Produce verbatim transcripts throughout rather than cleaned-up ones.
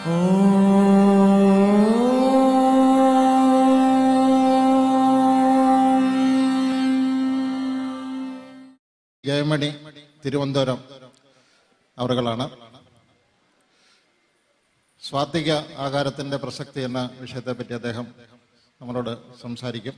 ജയമണി തിരുവനന്തപുരം അവറുകളാണ്. സ്വാത്വിക ആഹാരത്തിൻ്റെ പ്രസക്തി എന്ന വിഷയത്തെപ്പറ്റി അദ്ദേഹം നമ്മളോട് സംസാരിക്കും.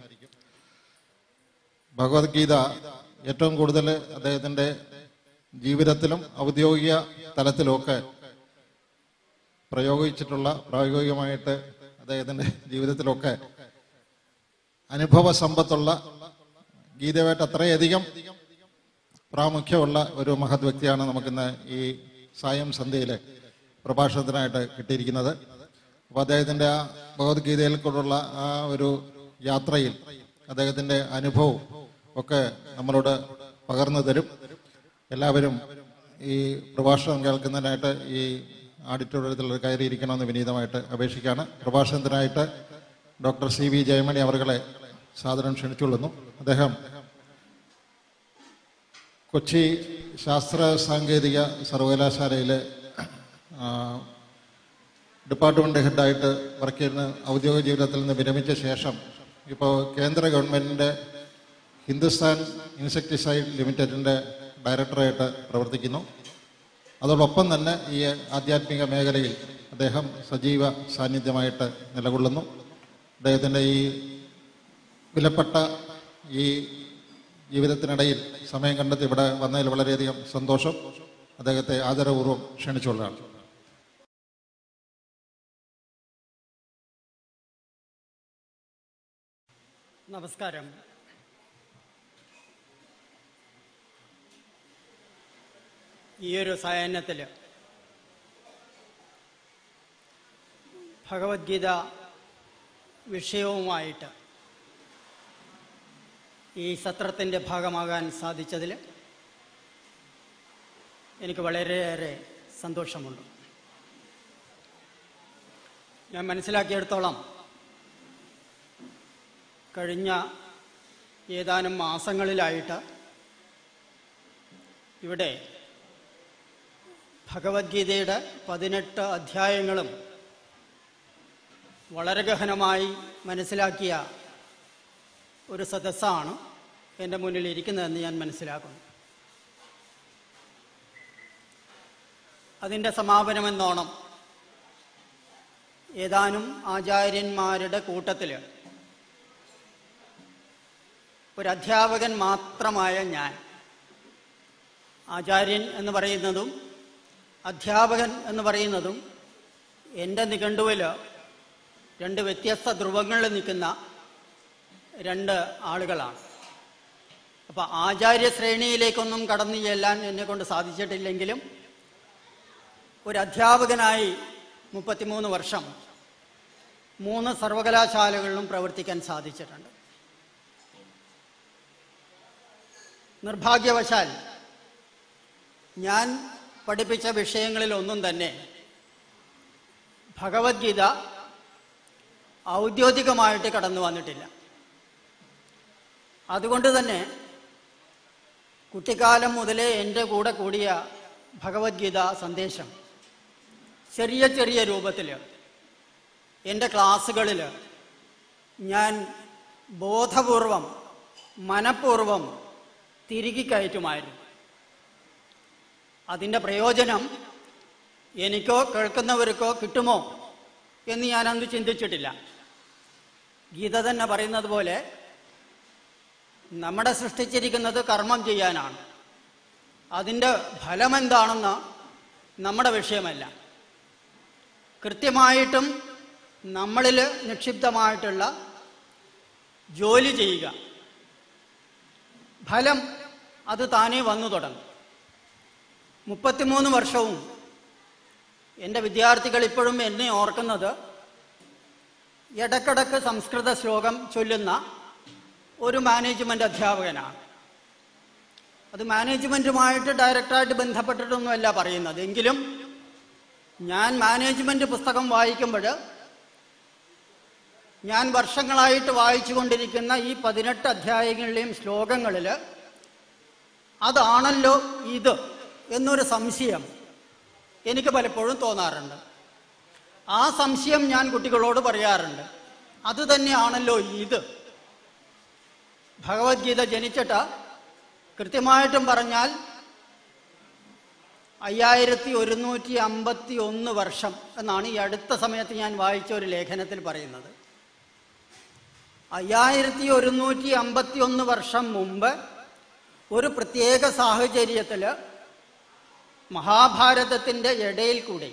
ഭഗവത്ഗീത ഏറ്റവും കൂടുതൽ അദ്ദേഹത്തിൻ്റെ ജീവിതത്തിലും ഔദ്യോഗിക തലത്തിലുമൊക്കെ പ്രയോഗിച്ചിട്ടുള്ള പ്രായോഗികമായിട്ട് അദ്ദേഹത്തിൻ്റെ ജീവിതത്തിലൊക്കെ അനുഭവ സമ്പത്തുള്ള ഗീതയുമായിട്ട് അത്രയധികം പ്രാമുഖ്യമുള്ള ഒരു മഹത് വ്യക്തിയാണ് നമുക്കിന്ന് ഈ സായം സന്ധ്യയിലെ പ്രഭാഷണത്തിനായിട്ട് കിട്ടിയിരിക്കുന്നത്. അപ്പോൾ അദ്ദേഹത്തിൻ്റെ ആ ഭഗവത്ഗീതയിൽ കൂടെയുള്ള ആ ഒരു യാത്രയിൽ അദ്ദേഹത്തിൻ്റെ അനുഭവം ഒക്കെ നമ്മളോട് പകർന്നു തരും. എല്ലാവരും ഈ പ്രഭാഷണം കേൾക്കുന്നതിനായിട്ട് ഈ ഓഡിറ്റോറിയത്തിൽ കയറിയിരിക്കണമെന്ന് വിനീതമായിട്ട് അപേക്ഷിക്കുകയാണ്. പ്രഭാഷണത്തിനായിട്ട് ഡോക്ടർ സി വി ജയമണി അവറുകളെ സാദരം ക്ഷണിച്ചുകൊള്ളുന്നു. അദ്ദേഹം കൊച്ചി ശാസ്ത്ര സാങ്കേതിക സർവകലാശാലയിലെ ഡിപ്പാർട്ട്മെൻ്റ് ഹെഡായിട്ട് വർക്ക് ചെയ്യുന്ന ഔദ്യോഗിക ജീവിതത്തിൽ നിന്ന് വിരമിച്ച ശേഷം ഇപ്പോൾ കേന്ദ്ര ഗവൺമെൻറ്റിൻ്റെ ഹിന്ദുസ്ഥാൻ ഇൻസെക്ടിസൈഡ് ലിമിറ്റഡിൻ്റെ ഡയറക്ടറായിട്ട് പ്രവർത്തിക്കുന്നു. അതോടൊപ്പം തന്നെ ഈ ആധ്യാത്മിക മേഖലയിൽ അദ്ദേഹം സജീവ സാന്നിധ്യമായിട്ട് നിലകൊള്ളുന്നു. അദ്ദേഹത്തിൻ്റെ ഈ വിലപ്പെട്ട ഈ ജീവിതത്തിനിടയിൽ സമയം കണ്ടെത്തി ഇവിടെ വന്നതിൽ വളരെയധികം സന്തോഷം. അദ്ദേഹത്തെ ആദരപൂർവ്വം ക്ഷണിച്ചുകൊള്ളാണ്. നമസ്കാരം. ഈയൊരു സായാഹ്നത്തിൽ ഭഗവത്ഗീത വിഷയവുമായിട്ട് ഈ സത്രത്തിൻ്റെ ഭാഗമാകാൻ സാധിച്ചതിൽ എനിക്ക് വളരെയേറെ സന്തോഷമുണ്ട്. ഞാൻ മനസ്സിലാക്കിയെടുത്തോളം കഴിഞ്ഞ ഏതാനും മാസങ്ങളിലായിട്ട് ഇവിടെ ഭഗവത്ഗീതയുടെ പതിനെട്ട് അധ്യായങ്ങളും വളരെ ഗഹനമായി മനസ്സിലാക്കിയ ഒരു സദസ്സാണ് എൻ്റെ മുന്നിൽ ഇരിക്കുന്നതെന്ന് ഞാൻ മനസ്സിലാക്കുന്നു. അതിൻ്റെ സമാപനമെന്നോണം ഏതാനും ആചാര്യന്മാരുടെ കൂട്ടത്തിൽ ഒരു അധ്യാപകൻ മാത്രമായ ഞാൻ, ആചാര്യൻ എന്ന് പറയുന്നതും അധ്യാപകൻ എന്ന് പറയുന്നതും എൻ്റെ നിഘണ്ടുവിൽ രണ്ട് വ്യത്യസ്ത ധ്രുവങ്ങളിൽ നിൽക്കുന്ന രണ്ട് ആളുകളാണ്. അപ്പോൾ ആചാര്യ ശ്രേണിയിലേക്കൊന്നും കടന്നു ചെല്ലാൻ എന്നെ കൊണ്ട് സാധിച്ചിട്ടില്ലെങ്കിലും ഒരു അധ്യാപകനായി മുപ്പത്തിമൂന്ന് വർഷം മൂന്ന് സർവകലാശാലകളിലും പ്രവർത്തിക്കാൻ സാധിച്ചിട്ടുണ്ട്. നിർഭാഗ്യവശാൽ ഞാൻ പഠിപ്പിച്ച വിഷയങ്ങളിലൊന്നും തന്നെ ഭഗവത്ഗീത ഔദ്യോഗികമായിട്ട് കടന്നു വന്നിട്ടില്ല. അതുകൊണ്ട് തന്നെ കുട്ടിക്കാലം മുതലേ എൻ്റെ കൂടെ കൂടിയ ഭഗവത്ഗീത സന്ദേശം ചെറിയ ചെറിയ രൂപത്തിൽ എൻ്റെ ക്ലാസ്സുകളിൽ ഞാൻ ബോധപൂർവം മനഃപൂർവം തിരികെ കയറ്റുമായിരുന്നു. അതിൻ്റെ പ്രയോജനം എനിക്കോ കേൾക്കുന്നവർക്കോ കിട്ടുമോ എന്ന് ഞാനന്ന് ചിന്തിച്ചിട്ടില്ല. ഗീത തന്നെ പറയുന്നത് പോലെ നമ്മളെ സൃഷ്ടിച്ചിരിക്കുന്നത് കർമ്മം ചെയ്യാനാണ്. അതിൻ്റെ ഫലമെന്താണെന്ന് നമ്മുടെ വിഷയമല്ല. കൃത്യമായിട്ടും നമ്മളിൽ നിക്ഷിപ്തമായിട്ടുള്ള ജോലി ചെയ്യുക, ഫലം അത് താനേ വന്നു തുടങ്ങും. മുപ്പത്തിമൂന്ന് വർഷവും എൻ്റെ വിദ്യാർത്ഥികൾ ഇപ്പോഴും എന്നെ ഓർക്കുന്നത് ഇടക്കിടക്ക് സംസ്കൃത ശ്ലോകം ചൊല്ലുന്ന ഒരു മാനേജ്മെൻ്റ് അധ്യാപകനാണ്. അത് മാനേജ്മെൻറ്റുമായിട്ട് ഡയറക്റ്റായിട്ട് ബന്ധപ്പെട്ടിട്ടൊന്നുമല്ല പറയുന്നത്. എങ്കിലും ഞാൻ മാനേജ്മെൻറ്റ് പുസ്തകം വായിക്കുമ്പോൾ ഞാൻ വർഷങ്ങളായിട്ട് വായിച്ചു കൊണ്ടിരിക്കുന്ന ഈ പതിനെട്ട് അധ്യായങ്ങളിലെയും ശ്ലോകങ്ങളിൽ അതാണല്ലോ ഇത് എന്നൊരു സംശയം എനിക്ക് പലപ്പോഴും തോന്നാറുണ്ട്. ആ സംശയം ഞാൻ കുട്ടികളോട് പറയാറുണ്ട്. അതുതന്നെയാണല്ലോ ഇത്. ഭഗവത്ഗീത ജനിച്ചിട്ട് കൃത്യമായിട്ടും പറഞ്ഞാൽ അയ്യായിരത്തി ഒരുന്നൂറ്റി അമ്പത്തി ഒന്ന് വർഷം എന്നാണ് ഈ അടുത്ത സമയത്ത് ഞാൻ വായിച്ച ഒരു ലേഖനത്തിൽ പറയുന്നത്. അയ്യായിരത്തി ഒരുന്നൂറ്റി അമ്പത്തി ഒന്ന് വർഷം മുമ്പ് ഒരു പ്രത്യേക സാഹചര്യത്തിൽ മഹാഭാരതത്തിൻ്റെ ഇടയിൽ കൂടി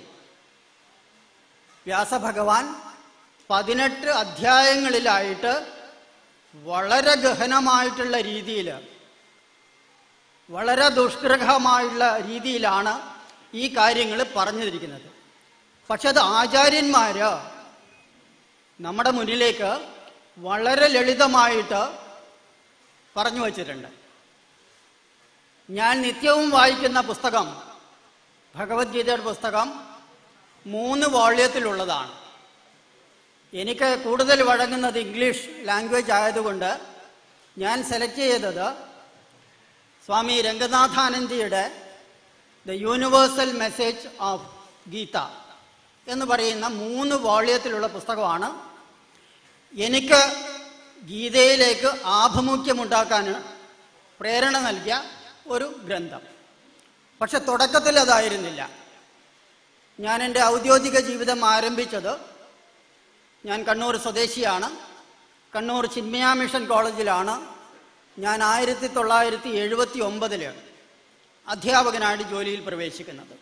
വ്യാസഭഗവാൻ പതിനെട്ട് അധ്യായങ്ങളിലായിട്ട് വളരെ ഗഹനമായിട്ടുള്ള രീതിയിൽ, വളരെ ദുഷ്കൃഹമായുള്ള രീതിയിലാണ് ഈ കാര്യങ്ങൾ പറഞ്ഞിരിക്കുന്നത്. പക്ഷെ അത് ആചാര്യന്മാർ നമ്മുടെ മുന്നിലേക്ക് വളരെ ലളിതമായിട്ട് പറഞ്ഞു വച്ചിട്ടുണ്ട്. ഞാൻ നിത്യവും വായിക്കുന്ന പുസ്തകം, ഭഗവത്ഗീതയുടെ പുസ്തകം, മൂന്ന് വോള്യത്തിലുള്ളതാണ്. എനിക്ക് കൂടുതൽ വഴങ്ങുന്നത് ഇംഗ്ലീഷ് ലാംഗ്വേജ് ആയതുകൊണ്ട് ഞാൻ സെലക്ട് ചെയ്തത് സ്വാമി രംഗനാഥാനന്ദയുടെ the universal message of Gita എന്ന് പറയുന്ന മൂന്ന് വോള്യത്തിലുള്ള പുസ്തകമാണ്. എനിക്ക് ഗീതയിലേക്ക് ആഭിമുഖ്യമുണ്ടാക്കാൻ പ്രേരണ നൽകിയ ഒരു ഗ്രന്ഥം. പക്ഷെ തുടക്കത്തിൽ അതായിരുന്നില്ല. ഞാൻ എൻ്റെ ഔദ്യോഗിക ജീവിതം ആരംഭിച്ചത്, ഞാൻ കണ്ണൂർ സ്വദേശിയാണ്, കണ്ണൂർ ചിന്മയ മിഷൻ കോളേജിലാണ് ഞാൻ ആയിരത്തി തൊള്ളായിരത്തി എഴുപത്തി ഒമ്പതിൽ അധ്യാപകനായിട്ട് ജോലിയിൽ പ്രവേശിക്കുന്നത്.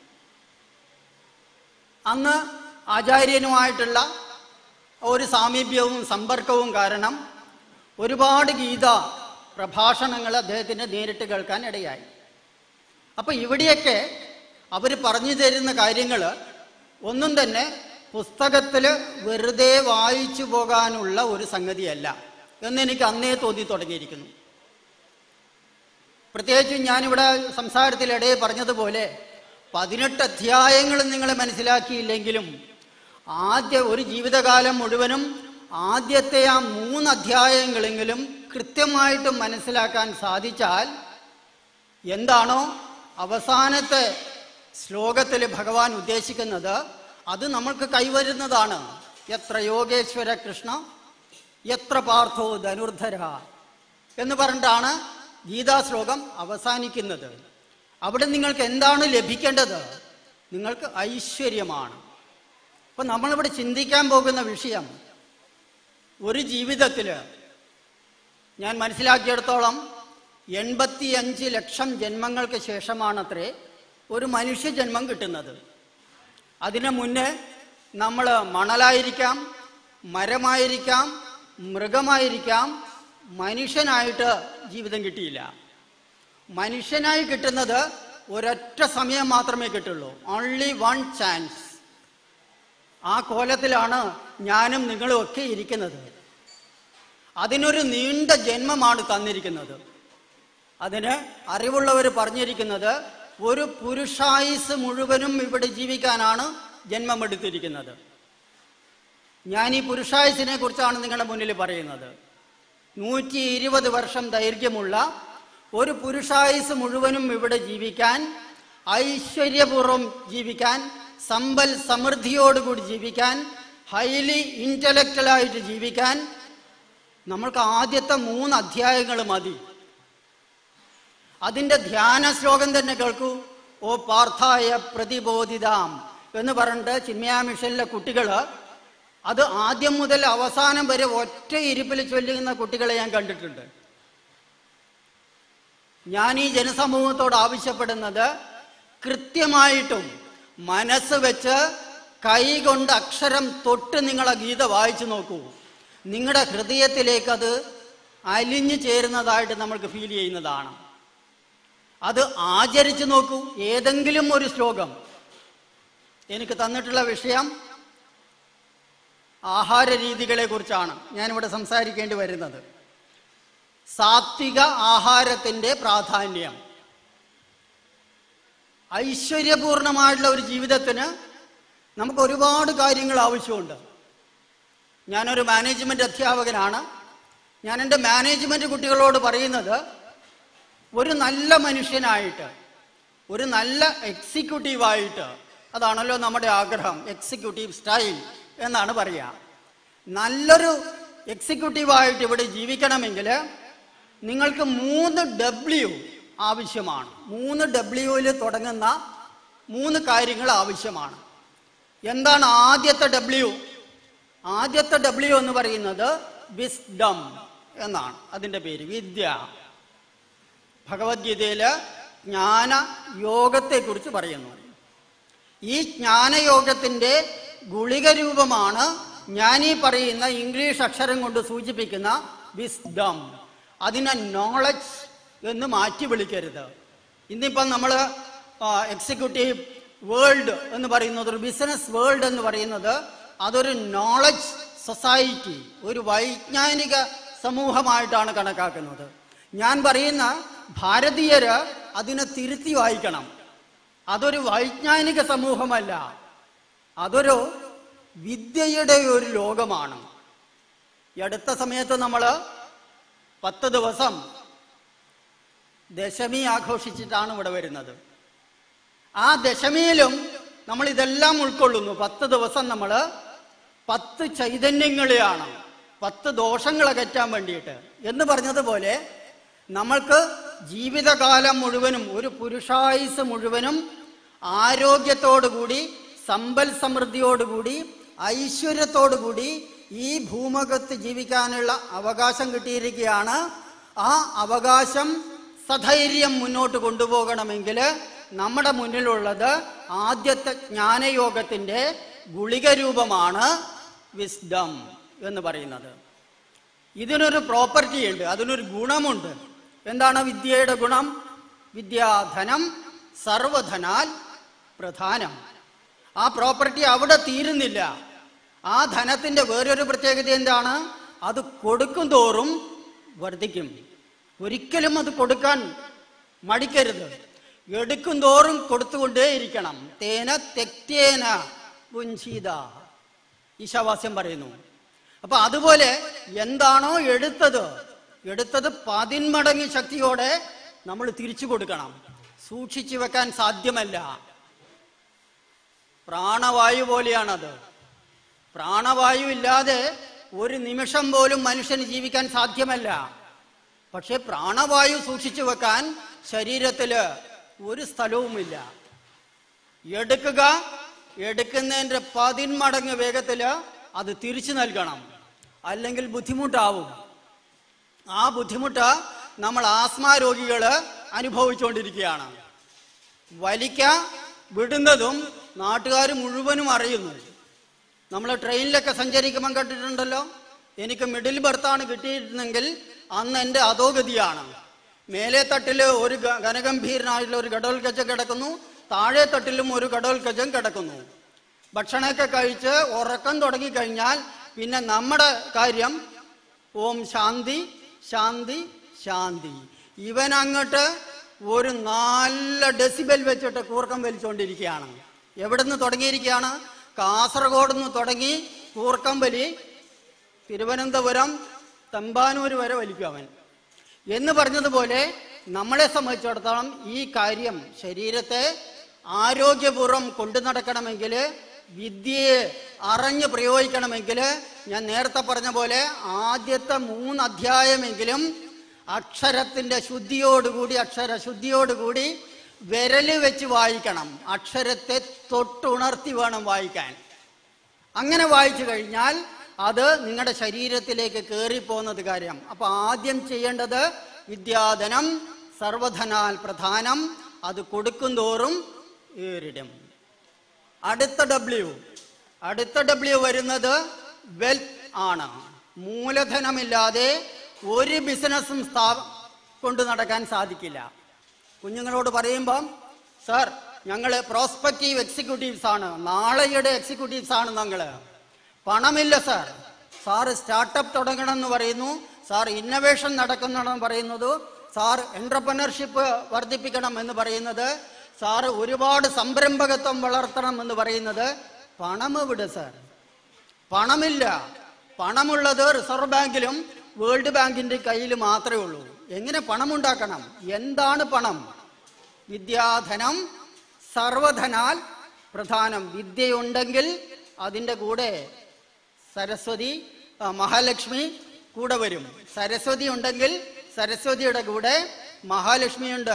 അന്ന് ആചാര്യനുമായിട്ടുള്ള ഒരു സാമീപ്യവും സമ്പർക്കവും കാരണം ഒരുപാട് ഗീത പ്രഭാഷണങ്ങൾ അദ്ദേഹത്തിന് നേരിട്ട് കേൾക്കാൻ ഇടയായി. അപ്പം ഇവിടെയൊക്കെ അവർ പറഞ്ഞു തരുന്ന കാര്യങ്ങൾ ഒന്നും തന്നെ പുസ്തകത്തിൽ വെറുതെ വായിച്ചു പോകാനുള്ള ഒരു സംഗതിയല്ല എന്നെനിക്ക് അന്നേ തോന്നി തുടങ്ങിയിരിക്കുന്നു. പ്രത്യേകിച്ചും ഞാനിവിടെ സംസാരത്തിലിടയെ പറഞ്ഞതുപോലെ പതിനെട്ട് അധ്യായങ്ങൾ നിങ്ങൾ മനസ്സിലാക്കിയില്ലെങ്കിലും ആദ്യ ഒരു ജീവിതകാലം മുഴുവനും ആദ്യത്തെ ആ മൂന്ന് അധ്യായങ്ങളെങ്കിലും കൃത്യമായിട്ട് മനസ്സിലാക്കാൻ സാധിച്ചാൽ എന്താണോ അവസാനത്തെ ശ്ലോകത്തിൽ ഭഗവാൻ ഉദ്ദേശിക്കുന്നത് അത് നമ്മൾക്ക് കൈവരുന്നതാണ്. എത്ര യോഗേശ്വര കൃഷ്ണ എത്ര പാർത്ഥോ ധനുർധര എന്ന് പറഞ്ഞിട്ടാണ് ഗീതാശ്ലോകം അവസാനിക്കുന്നത്. അവിടെ നിങ്ങൾക്ക് എന്താണ് ലഭിക്കേണ്ടത്? നിങ്ങൾക്ക് ഐശ്വര്യമാണ്. അപ്പം നമ്മളിവിടെ ചിന്തിക്കാൻ പോകുന്ന വിഷയം, ഒരു ജീവിതത്തിൽ ഞാൻ മനസ്സിലാക്കിയെടുത്തോളം എൺപത്തിയഞ്ച് ലക്ഷം ജന്മങ്ങൾക്ക് ശേഷമാണത്രേ ഒരു മനുഷ്യജന്മം കിട്ടുന്നത്. അതിനു മുന്നേ നമ്മൾ മണലായിരിക്കാം, മരമായിരിക്കാം, മൃഗമായിരിക്കാം, മനുഷ്യനായിട്ട് ജീവിതം കിട്ടിയില്ല. മനുഷ്യനായി കിട്ടുന്നത് ഒരൊറ്റ സമയം മാത്രമേ കിട്ടുള്ളൂ, ഓൺലി വൺ ചാൻസ്. ആ കോലത്തിലാണ് ഞാനും നിങ്ങളും ഒക്കെ ഇരിക്കുന്നത്. അതിനൊരു നീണ്ട ജന്മമാണ് തന്നിരിക്കുന്നത്. അതിന് അറിവുള്ളവർ പറഞ്ഞിരിക്കുന്നത് ഒരു പുരുഷായുസ് മുഴുവനും ഇവിടെ ജീവിക്കാനാണ് ജന്മമെടുത്തിരിക്കുന്നത്. ഞാൻ ഈ പുരുഷായുസിനെ കുറിച്ചാണ് നിങ്ങളുടെ മുന്നിൽ പറയുന്നത്. നൂറ്റി ഇരുപത് വർഷം ദൈർഘ്യമുള്ള ഒരു പുരുഷായുസ് മുഴുവനും ഇവിടെ ജീവിക്കാൻ, ഐശ്വര്യപൂർവ്വം ജീവിക്കാൻ, സമ്പൽ സമൃദ്ധിയോടുകൂടി ജീവിക്കാൻ, ഹൈലി ഇൻ്റലക്ച്വലായിട്ട് ജീവിക്കാൻ നമ്മൾക്ക് ആദ്യത്തെ മൂന്ന് അധ്യായങ്ങൾ മതി. അതിൻ്റെ ധ്യാന ശ്ലോകം തന്നെ കേൾക്കൂ. ഓ പാർത്ഥായ പ്രതിബോധിതാം എന്ന് പറഞ്ഞിട്ട് ചിന്മയ മിഷനിലെ കുട്ടികൾ അത് ആദ്യം മുതൽ അവസാനം വരെ ഒറ്റ ഇരിപ്പിൽ ചൊല്ലുന്ന കുട്ടികളെ ഞാൻ കണ്ടിട്ടുണ്ട്. ഞാൻ ഈ ജനസമൂഹത്തോട് ആവശ്യപ്പെടുന്നത് കൃത്യമായിട്ടും മനസ്സ് വെച്ച് കൈകൊണ്ട് അക്ഷരം തൊട്ട് നിങ്ങളെ ഗീത വായിച്ചു നോക്കൂ. നിങ്ങളുടെ ഹൃദയത്തിലേക്ക് അത് അലിഞ്ഞു ചേരുന്നതായിട്ട് നമ്മൾക്ക് ഫീൽ ചെയ്യുന്നതാണ്. അത് ആചരിച്ചു നോക്കൂ. ഏതെങ്കിലും ഒരു ശ്ലോകം, എനിക്ക് തന്നിട്ടുള്ള വിഷയം ആഹാര രീതികളെ കുറിച്ചാണ് ഞാനിവിടെ സംസാരിക്കേണ്ടി വരുന്നത്. സാത്വിക ആഹാരത്തിൻ്റെ പ്രാധാന്യം. ഐശ്വര്യപൂർണമായിട്ടുള്ള ഒരു ജീവിതത്തിന് നമുക്ക് ഒരുപാട് കാര്യങ്ങൾ ആവശ്യമുണ്ട്. ഞാനൊരു മാനേജ്മെൻറ്റ് അധ്യാപകനാണ്. ഞാൻ എൻ്റെ മാനേജ്മെൻറ്റ് കുട്ടികളോട് പറയുന്നത്, ഒരു നല്ല മനുഷ്യനായിട്ട്, ഒരു നല്ല എക്സിക്യൂട്ടീവായിട്ട്, അതാണല്ലോ നമ്മുടെ ആഗ്രഹം. എക്സിക്യൂട്ടീവ് സ്റ്റൈൽ എന്നാണ് പറയുക. നല്ലൊരു എക്സിക്യൂട്ടീവായിട്ട് ഇവിടെ ജീവിക്കണമെങ്കിൽ നിങ്ങൾക്ക് മൂന്ന് ഡബ്ല്യു ആവശ്യമാണ്. മൂന്ന് ഡബ്ല്യുവിൽ തുടങ്ങുന്ന മൂന്ന് കാര്യങ്ങൾ ആവശ്യമാണ്. എന്താണ് ആദ്യത്തെ ഡബ്ല്യു? ആദ്യത്തെ ഡബ്ല്യു എന്ന് പറയുന്നത് വിസ്ഡം എന്നാണ്. അതിൻ്റെ പേര് വിദ്യ. ഭഗവത്ഗീതയില് ജ്ഞാന യോഗത്തെക്കുറിച്ച് പറയുന്നു. ഈ ജ്ഞാനയോഗത്തിൻ്റെ ഗുളിക രൂപമാണ് ഞാൻ ഈ പറയുന്ന ഇംഗ്ലീഷ് അക്ഷരം കൊണ്ട് സൂചിപ്പിക്കുന്ന വിസ്ഡം. അതിനെ നോളജ് എന്ന് മാറ്റി വിളിക്കരുത്. ഇന്നിപ്പം നമ്മൾ എക്സിക്യൂട്ടീവ് വേൾഡ് എന്ന് പറയുന്നത്, ഒരു ബിസിനസ് വേൾഡ് എന്ന് പറയുന്നത്, അതൊരു നോളജ് സൊസൈറ്റി, ഒരു വൈജ്ഞാനിക സമൂഹമായിട്ടാണ് കണക്കാക്കുന്നത്. ഞാൻ പറയുന്ന ഭാരതീയര് അതിനെ തിരുത്തി വായിക്കണം. അതൊരു വൈജ്ഞാനിക സമൂഹമല്ല, അതൊരു വിദ്യയുടെ ഒരു ലോകമാണ്. ഈ അടുത്ത സമയത്ത് നമ്മൾ പത്ത് ദിവസം ദശമി ആഘോഷിച്ചിട്ടാണ് ഇവിടെ വരുന്നത്. ആ ദശമിയിലും നമ്മൾ ഇതെല്ലാം ഉൾക്കൊള്ളുന്നു. പത്ത് ദിവസം നമ്മൾ പത്ത് ചൈതന്യങ്ങളെയാണ്, പത്ത് ദോഷങ്ങൾ അകറ്റാൻ വേണ്ടിയിട്ട് എന്ന് പറഞ്ഞതുപോലെ നമ്മൾക്ക് ജീവിതകാലം മുഴുവനും, ഒരു പുരുഷായുസ് മുഴുവനും ആരോഗ്യത്തോടുകൂടി, സമ്പൽ സമൃദ്ധിയോടുകൂടി, ഐശ്വര്യത്തോടുകൂടി ഈ ഭൂമുഖത്ത് ജീവിക്കാനുള്ള അവകാശം കിട്ടിയിരിക്കുകയാണ്. ആ അവകാശം സധൈര്യം മുന്നോട്ട് കൊണ്ടുപോകണമെങ്കിൽ നമ്മുടെ മുന്നിലുള്ളത് ആദ്യത്തെ ജ്ഞാനയോഗത്തിൻ്റെ ഗുളിക രൂപമാണ് വിസ്ഡം എന്ന് പറയുന്നത്. ഇതിനൊരു പ്രോപ്പർട്ടി ഉണ്ട്, അതിനൊരു ഗുണമുണ്ട്. എന്താണ് വിദ്യയുടെ ഗുണം? വിദ്യാധനം സർവധനാൽ പ്രധാനം. ആ പ്രോപ്പർട്ടി അവിടെ തീരുന്നില്ല. ആ ധനത്തിൻ്റെ വേറൊരു പ്രത്യേകത എന്താണ്? അത് കൊടുക്കും തോറും വർദ്ധിക്കും. ഒരിക്കലും അത് കൊടുക്കാൻ മടിക്കരുത്. എടുക്കും തോറും കൊടുത്തുകൊണ്ടേയിരിക്കണം. തേന തെക്തേന പുഞ്ചീത ഈശാവാസ്യം പറയുന്നു. അപ്പൊ അതുപോലെ എന്താണോ എടുത്തത് എടുത്തത് പതിന്മടങ്ങ് ശക്തിയോടെ നമ്മൾ തിരിച്ചു കൊടുക്കണം. സൂക്ഷിച്ചു വെക്കാൻ സാധ്യമല്ല. പ്രാണവായു പോലെയാണത്. പ്രാണവായു ഇല്ലാതെ ഒരു നിമിഷം പോലും മനുഷ്യന് ജീവിക്കാൻ സാധ്യമല്ല. പക്ഷെ പ്രാണവായു സൂക്ഷിച്ചു വെക്കാൻ ശരീരത്തില് ഒരു സ്ഥലവുമില്ല. എടുക്കുക, എടുക്കുന്നതിൻ്റെ പതിന്മടങ്ങ് വേഗത്തില് അത് തിരിച്ചു നൽകണം, അല്ലെങ്കിൽ ബുദ്ധിമുട്ടാവും. ആ ബുദ്ധിമുട്ട് നമ്മൾ ആസ്മ രോഗികള് അനുഭവിച്ചുകൊണ്ടിരിക്കുകയാണ്. വലിക്ക വിടുന്നതും നാട്ടുകാർ മുഴുവനും അറിയുന്നു. നമ്മൾ ട്രെയിനിലൊക്കെ സഞ്ചരിക്കുമ്പം കണ്ടിട്ടുണ്ടല്ലോ, എനിക്ക് മിഡിൽ ബർത്താണ് കിട്ടിയിരുന്നെങ്കിൽ അന്ന് എൻ്റെ അധോഗതിയാണ്. മേലെ തട്ടിൽ ഒരു ഘനഗംഭീരനായിട്ടുള്ള ഒരു ഘടോൽക്കജം കിടക്കുന്നു, താഴെ തട്ടിലും ഒരു ഘടോൽക്കജം കിടക്കുന്നു. ഭക്ഷണമൊക്കെ കഴിച്ച് ഉറക്കം തുടങ്ങിക്കഴിഞ്ഞാൽ പിന്നെ നമ്മുടെ കാര്യം ഓം ശാന്തി ശാന്തി ശാന്തി. ഇവൻ അങ്ങോട്ട് ഒരു നല്ല ഡെസിബൽ വെച്ചിട്ട് കൂർക്കം വലിച്ചുകൊണ്ടിരിക്കുകയാണ്. എവിടെ നിന്ന് തുടങ്ങിയിരിക്കുകയാണ്? കാസർഗോഡ് നിന്ന് തുടങ്ങി കൂർക്കം വലി തിരുവനന്തപുരം തമ്പാനൂർ വരെ വലിക്കും അവൻ. എന്ന് പറഞ്ഞതുപോലെ നമ്മളെ സംബന്ധിച്ചിടത്തോളം ഈ കാര്യം ശരീരത്തെ ആരോഗ്യപൂർവ്വം കൊണ്ടു നടക്കണമെങ്കിൽ, വിദ്യയെ അറിഞ്ഞ് പ്രയോഗിക്കണമെങ്കിൽ, ഞാൻ നേരത്തെ പറഞ്ഞ പോലെ ആദ്യത്തെ മൂന്ന് അധ്യായമെങ്കിലും അക്ഷരത്തിൻ്റെ ശുദ്ധിയോടുകൂടി, അക്ഷരശുദ്ധിയോടുകൂടി വിരല് വെച്ച് വായിക്കണം. അക്ഷരത്തെ തൊട്ടുണർത്തി വേണം വായിക്കാൻ. അങ്ങനെ വായിച്ചു കഴിഞ്ഞാൽ അത് നിങ്ങളുടെ ശരീരത്തിലേക്ക് കയറിപ്പോകുന്നത് കാര്യം. അപ്പൊ ആദ്യം ചെയ്യേണ്ടത് വിദ്യാധനം സർവധനാൽ പ്രധാനം. അത് കൊടുക്കും തോറും ഏറിടും. അടുത്ത ഡബ്ല്യു അടുത്ത ഡബ്ല്യു വരുന്നത് വെൽത്ത് ആണ്. മൂലധനമില്ലാതെ ഒരു ബിസിനസ്സും സ്ഥാപ കൊണ്ടു നടക്കാൻ സാധിക്കില്ല. കുഞ്ഞുങ്ങളോട് പറയുമ്പം, സാർ ഞങ്ങൾ പ്രോസ്പെക്റ്റീവ് എക്സിക്യൂട്ടീവ്സ് ആണ്, നാളെയുടെ എക്സിക്യൂട്ടീവ്സ് ആണ് ഞങ്ങൾ. പണമില്ല സാർ. സാറ് സ്റ്റാർട്ടപ്പ് തുടങ്ങണം എന്ന് പറയുന്നു, സാർ ഇന്നവേഷൻ നടക്കണമെന്ന് പറയുന്നത്, സാർ എന്റർപ്രനർഷിപ്പ് വർദ്ധിപ്പിക്കണം എന്ന് പറയുന്നത്, സാറ് ഒരുപാട് സംരംഭകത്വം വളർത്തണം എന്ന് പറയുന്നത്. പണം എവിടെ സാർ? പണമില്ല. പണമുള്ളത് റിസർവ് ബാങ്കിലും വേൾഡ് ബാങ്കിന്റെ കയ്യിൽ മാത്രമേ ഉള്ളൂ. എങ്ങനെ പണമുണ്ടാക്കണം? എന്താണ് പണം? വിദ്യാധനം സർവധനാൽ പ്രധാനം. വിദ്യയുണ്ടെങ്കിൽ അതിൻ്റെ കൂടെ സരസ്വതി മഹാലക്ഷ്മി കൂടെ വരും. സരസ്വതി ഉണ്ടെങ്കിൽ സരസ്വതിയുടെ കൂടെ മഹാലക്ഷ്മിയുണ്ട്.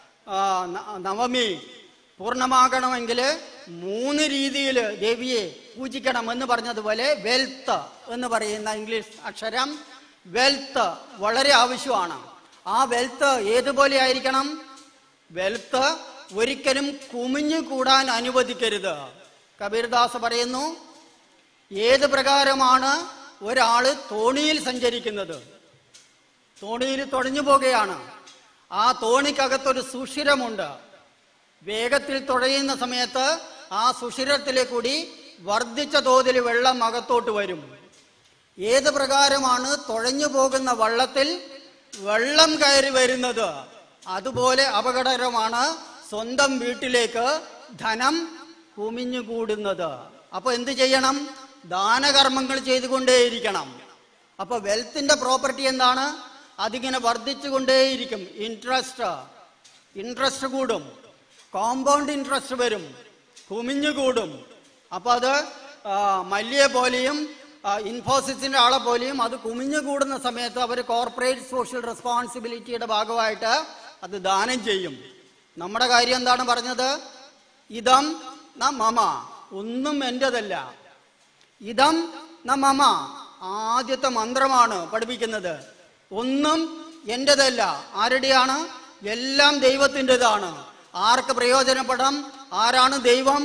നവമി പൂർണ്ണമാകണമെങ്കിൽ മൂന്ന് രീതിയിൽ ദേവിയെ പൂജിക്കണം എന്ന് പറഞ്ഞതുപോലെ വെൽത്ത് എന്ന് പറയുന്ന ഇംഗ്ലീഷ് അക്ഷരം വെൽത്ത് വളരെ ആവശ്യമാണ്. ആ വെൽത്ത് ഏതുപോലെ ആയിരിക്കണം? വെൽത്ത് ഒരിക്കലും കുമിഞ്ഞു കൂടാൻ അനുവദിക്കരുത്. കബീർദാസ് പറയുന്നു, ഏത് പ്രകാരമാണ് ഒരാള് തോണിയിൽ സഞ്ചരിക്കുന്നത്, തോണിയിൽ തുഴഞ്ഞു പോകുകയാണ്, ആ തോണിക്കകത്തൊരു സുഷിരമുണ്ട്. വേഗത്തിൽ തുഴയുന്ന സമയത്ത് ആ സുഷിരത്തിലെ കൂടി വർദ്ധിച്ച തോതിൽ വെള്ളം അകത്തോട്ട് വരും. ഏത് പ്രകാരമാണ് തുഴഞ്ഞു പോകുന്ന വള്ളത്തിൽ വെള്ളം കയറി വരുന്നത്, അതുപോലെ അപകടകരമാണ് സ്വന്തം വീട്ടിലേക്ക് ധനം കുമിഞ്ഞുകൂടുന്നത്. അപ്പൊ എന്ത് ചെയ്യണം? ദാനകർമ്മങ്ങൾ ചെയ്തുകൊണ്ടേയിരിക്കണം. അപ്പൊ വെൽത്തിന്റെ പ്രോപ്പർട്ടി എന്താണ്? അതിങ്ങനെ വർദ്ധിച്ചു കൊണ്ടേയിരിക്കും. ഇൻട്രസ്റ്റ് ഇൻട്രസ്റ്റ് കൂടും, കോമ്പൗണ്ട് ഇൻട്രസ്റ്റ് വരും, കുമിഞ്ഞുകൂടും. അപ്പൊ അത് മല്ലിയെ പോലെയും ഇൻഫോസിസിന്റെ ആളെ പോലെയും അത് കുമിഞ്ഞുകൂടുന്ന സമയത്ത് അവർ കോർപ്പറേറ്റ് സോഷ്യൽ റെസ്പോൺസിബിലിറ്റിയുടെ ഭാഗമായിട്ട് അത് ദാനം ചെയ്യും. നമ്മുടെ കാര്യം എന്താണ് പറഞ്ഞത്? ഇതം ന മമ, ഒന്നും എന്റേതല്ല. ഇതം ന മമ ആദ്യത്തെ മന്ത്രമാണ് പഠിപ്പിക്കുന്നത്. ഒന്നും എന്റേതല്ല. ആരുടെയാണ്? എല്ലാം ദൈവത്തിൻ്റെതാണ്. ആർക്ക് പ്രയോജനപ്പെടാം? ആരാണ് ദൈവം?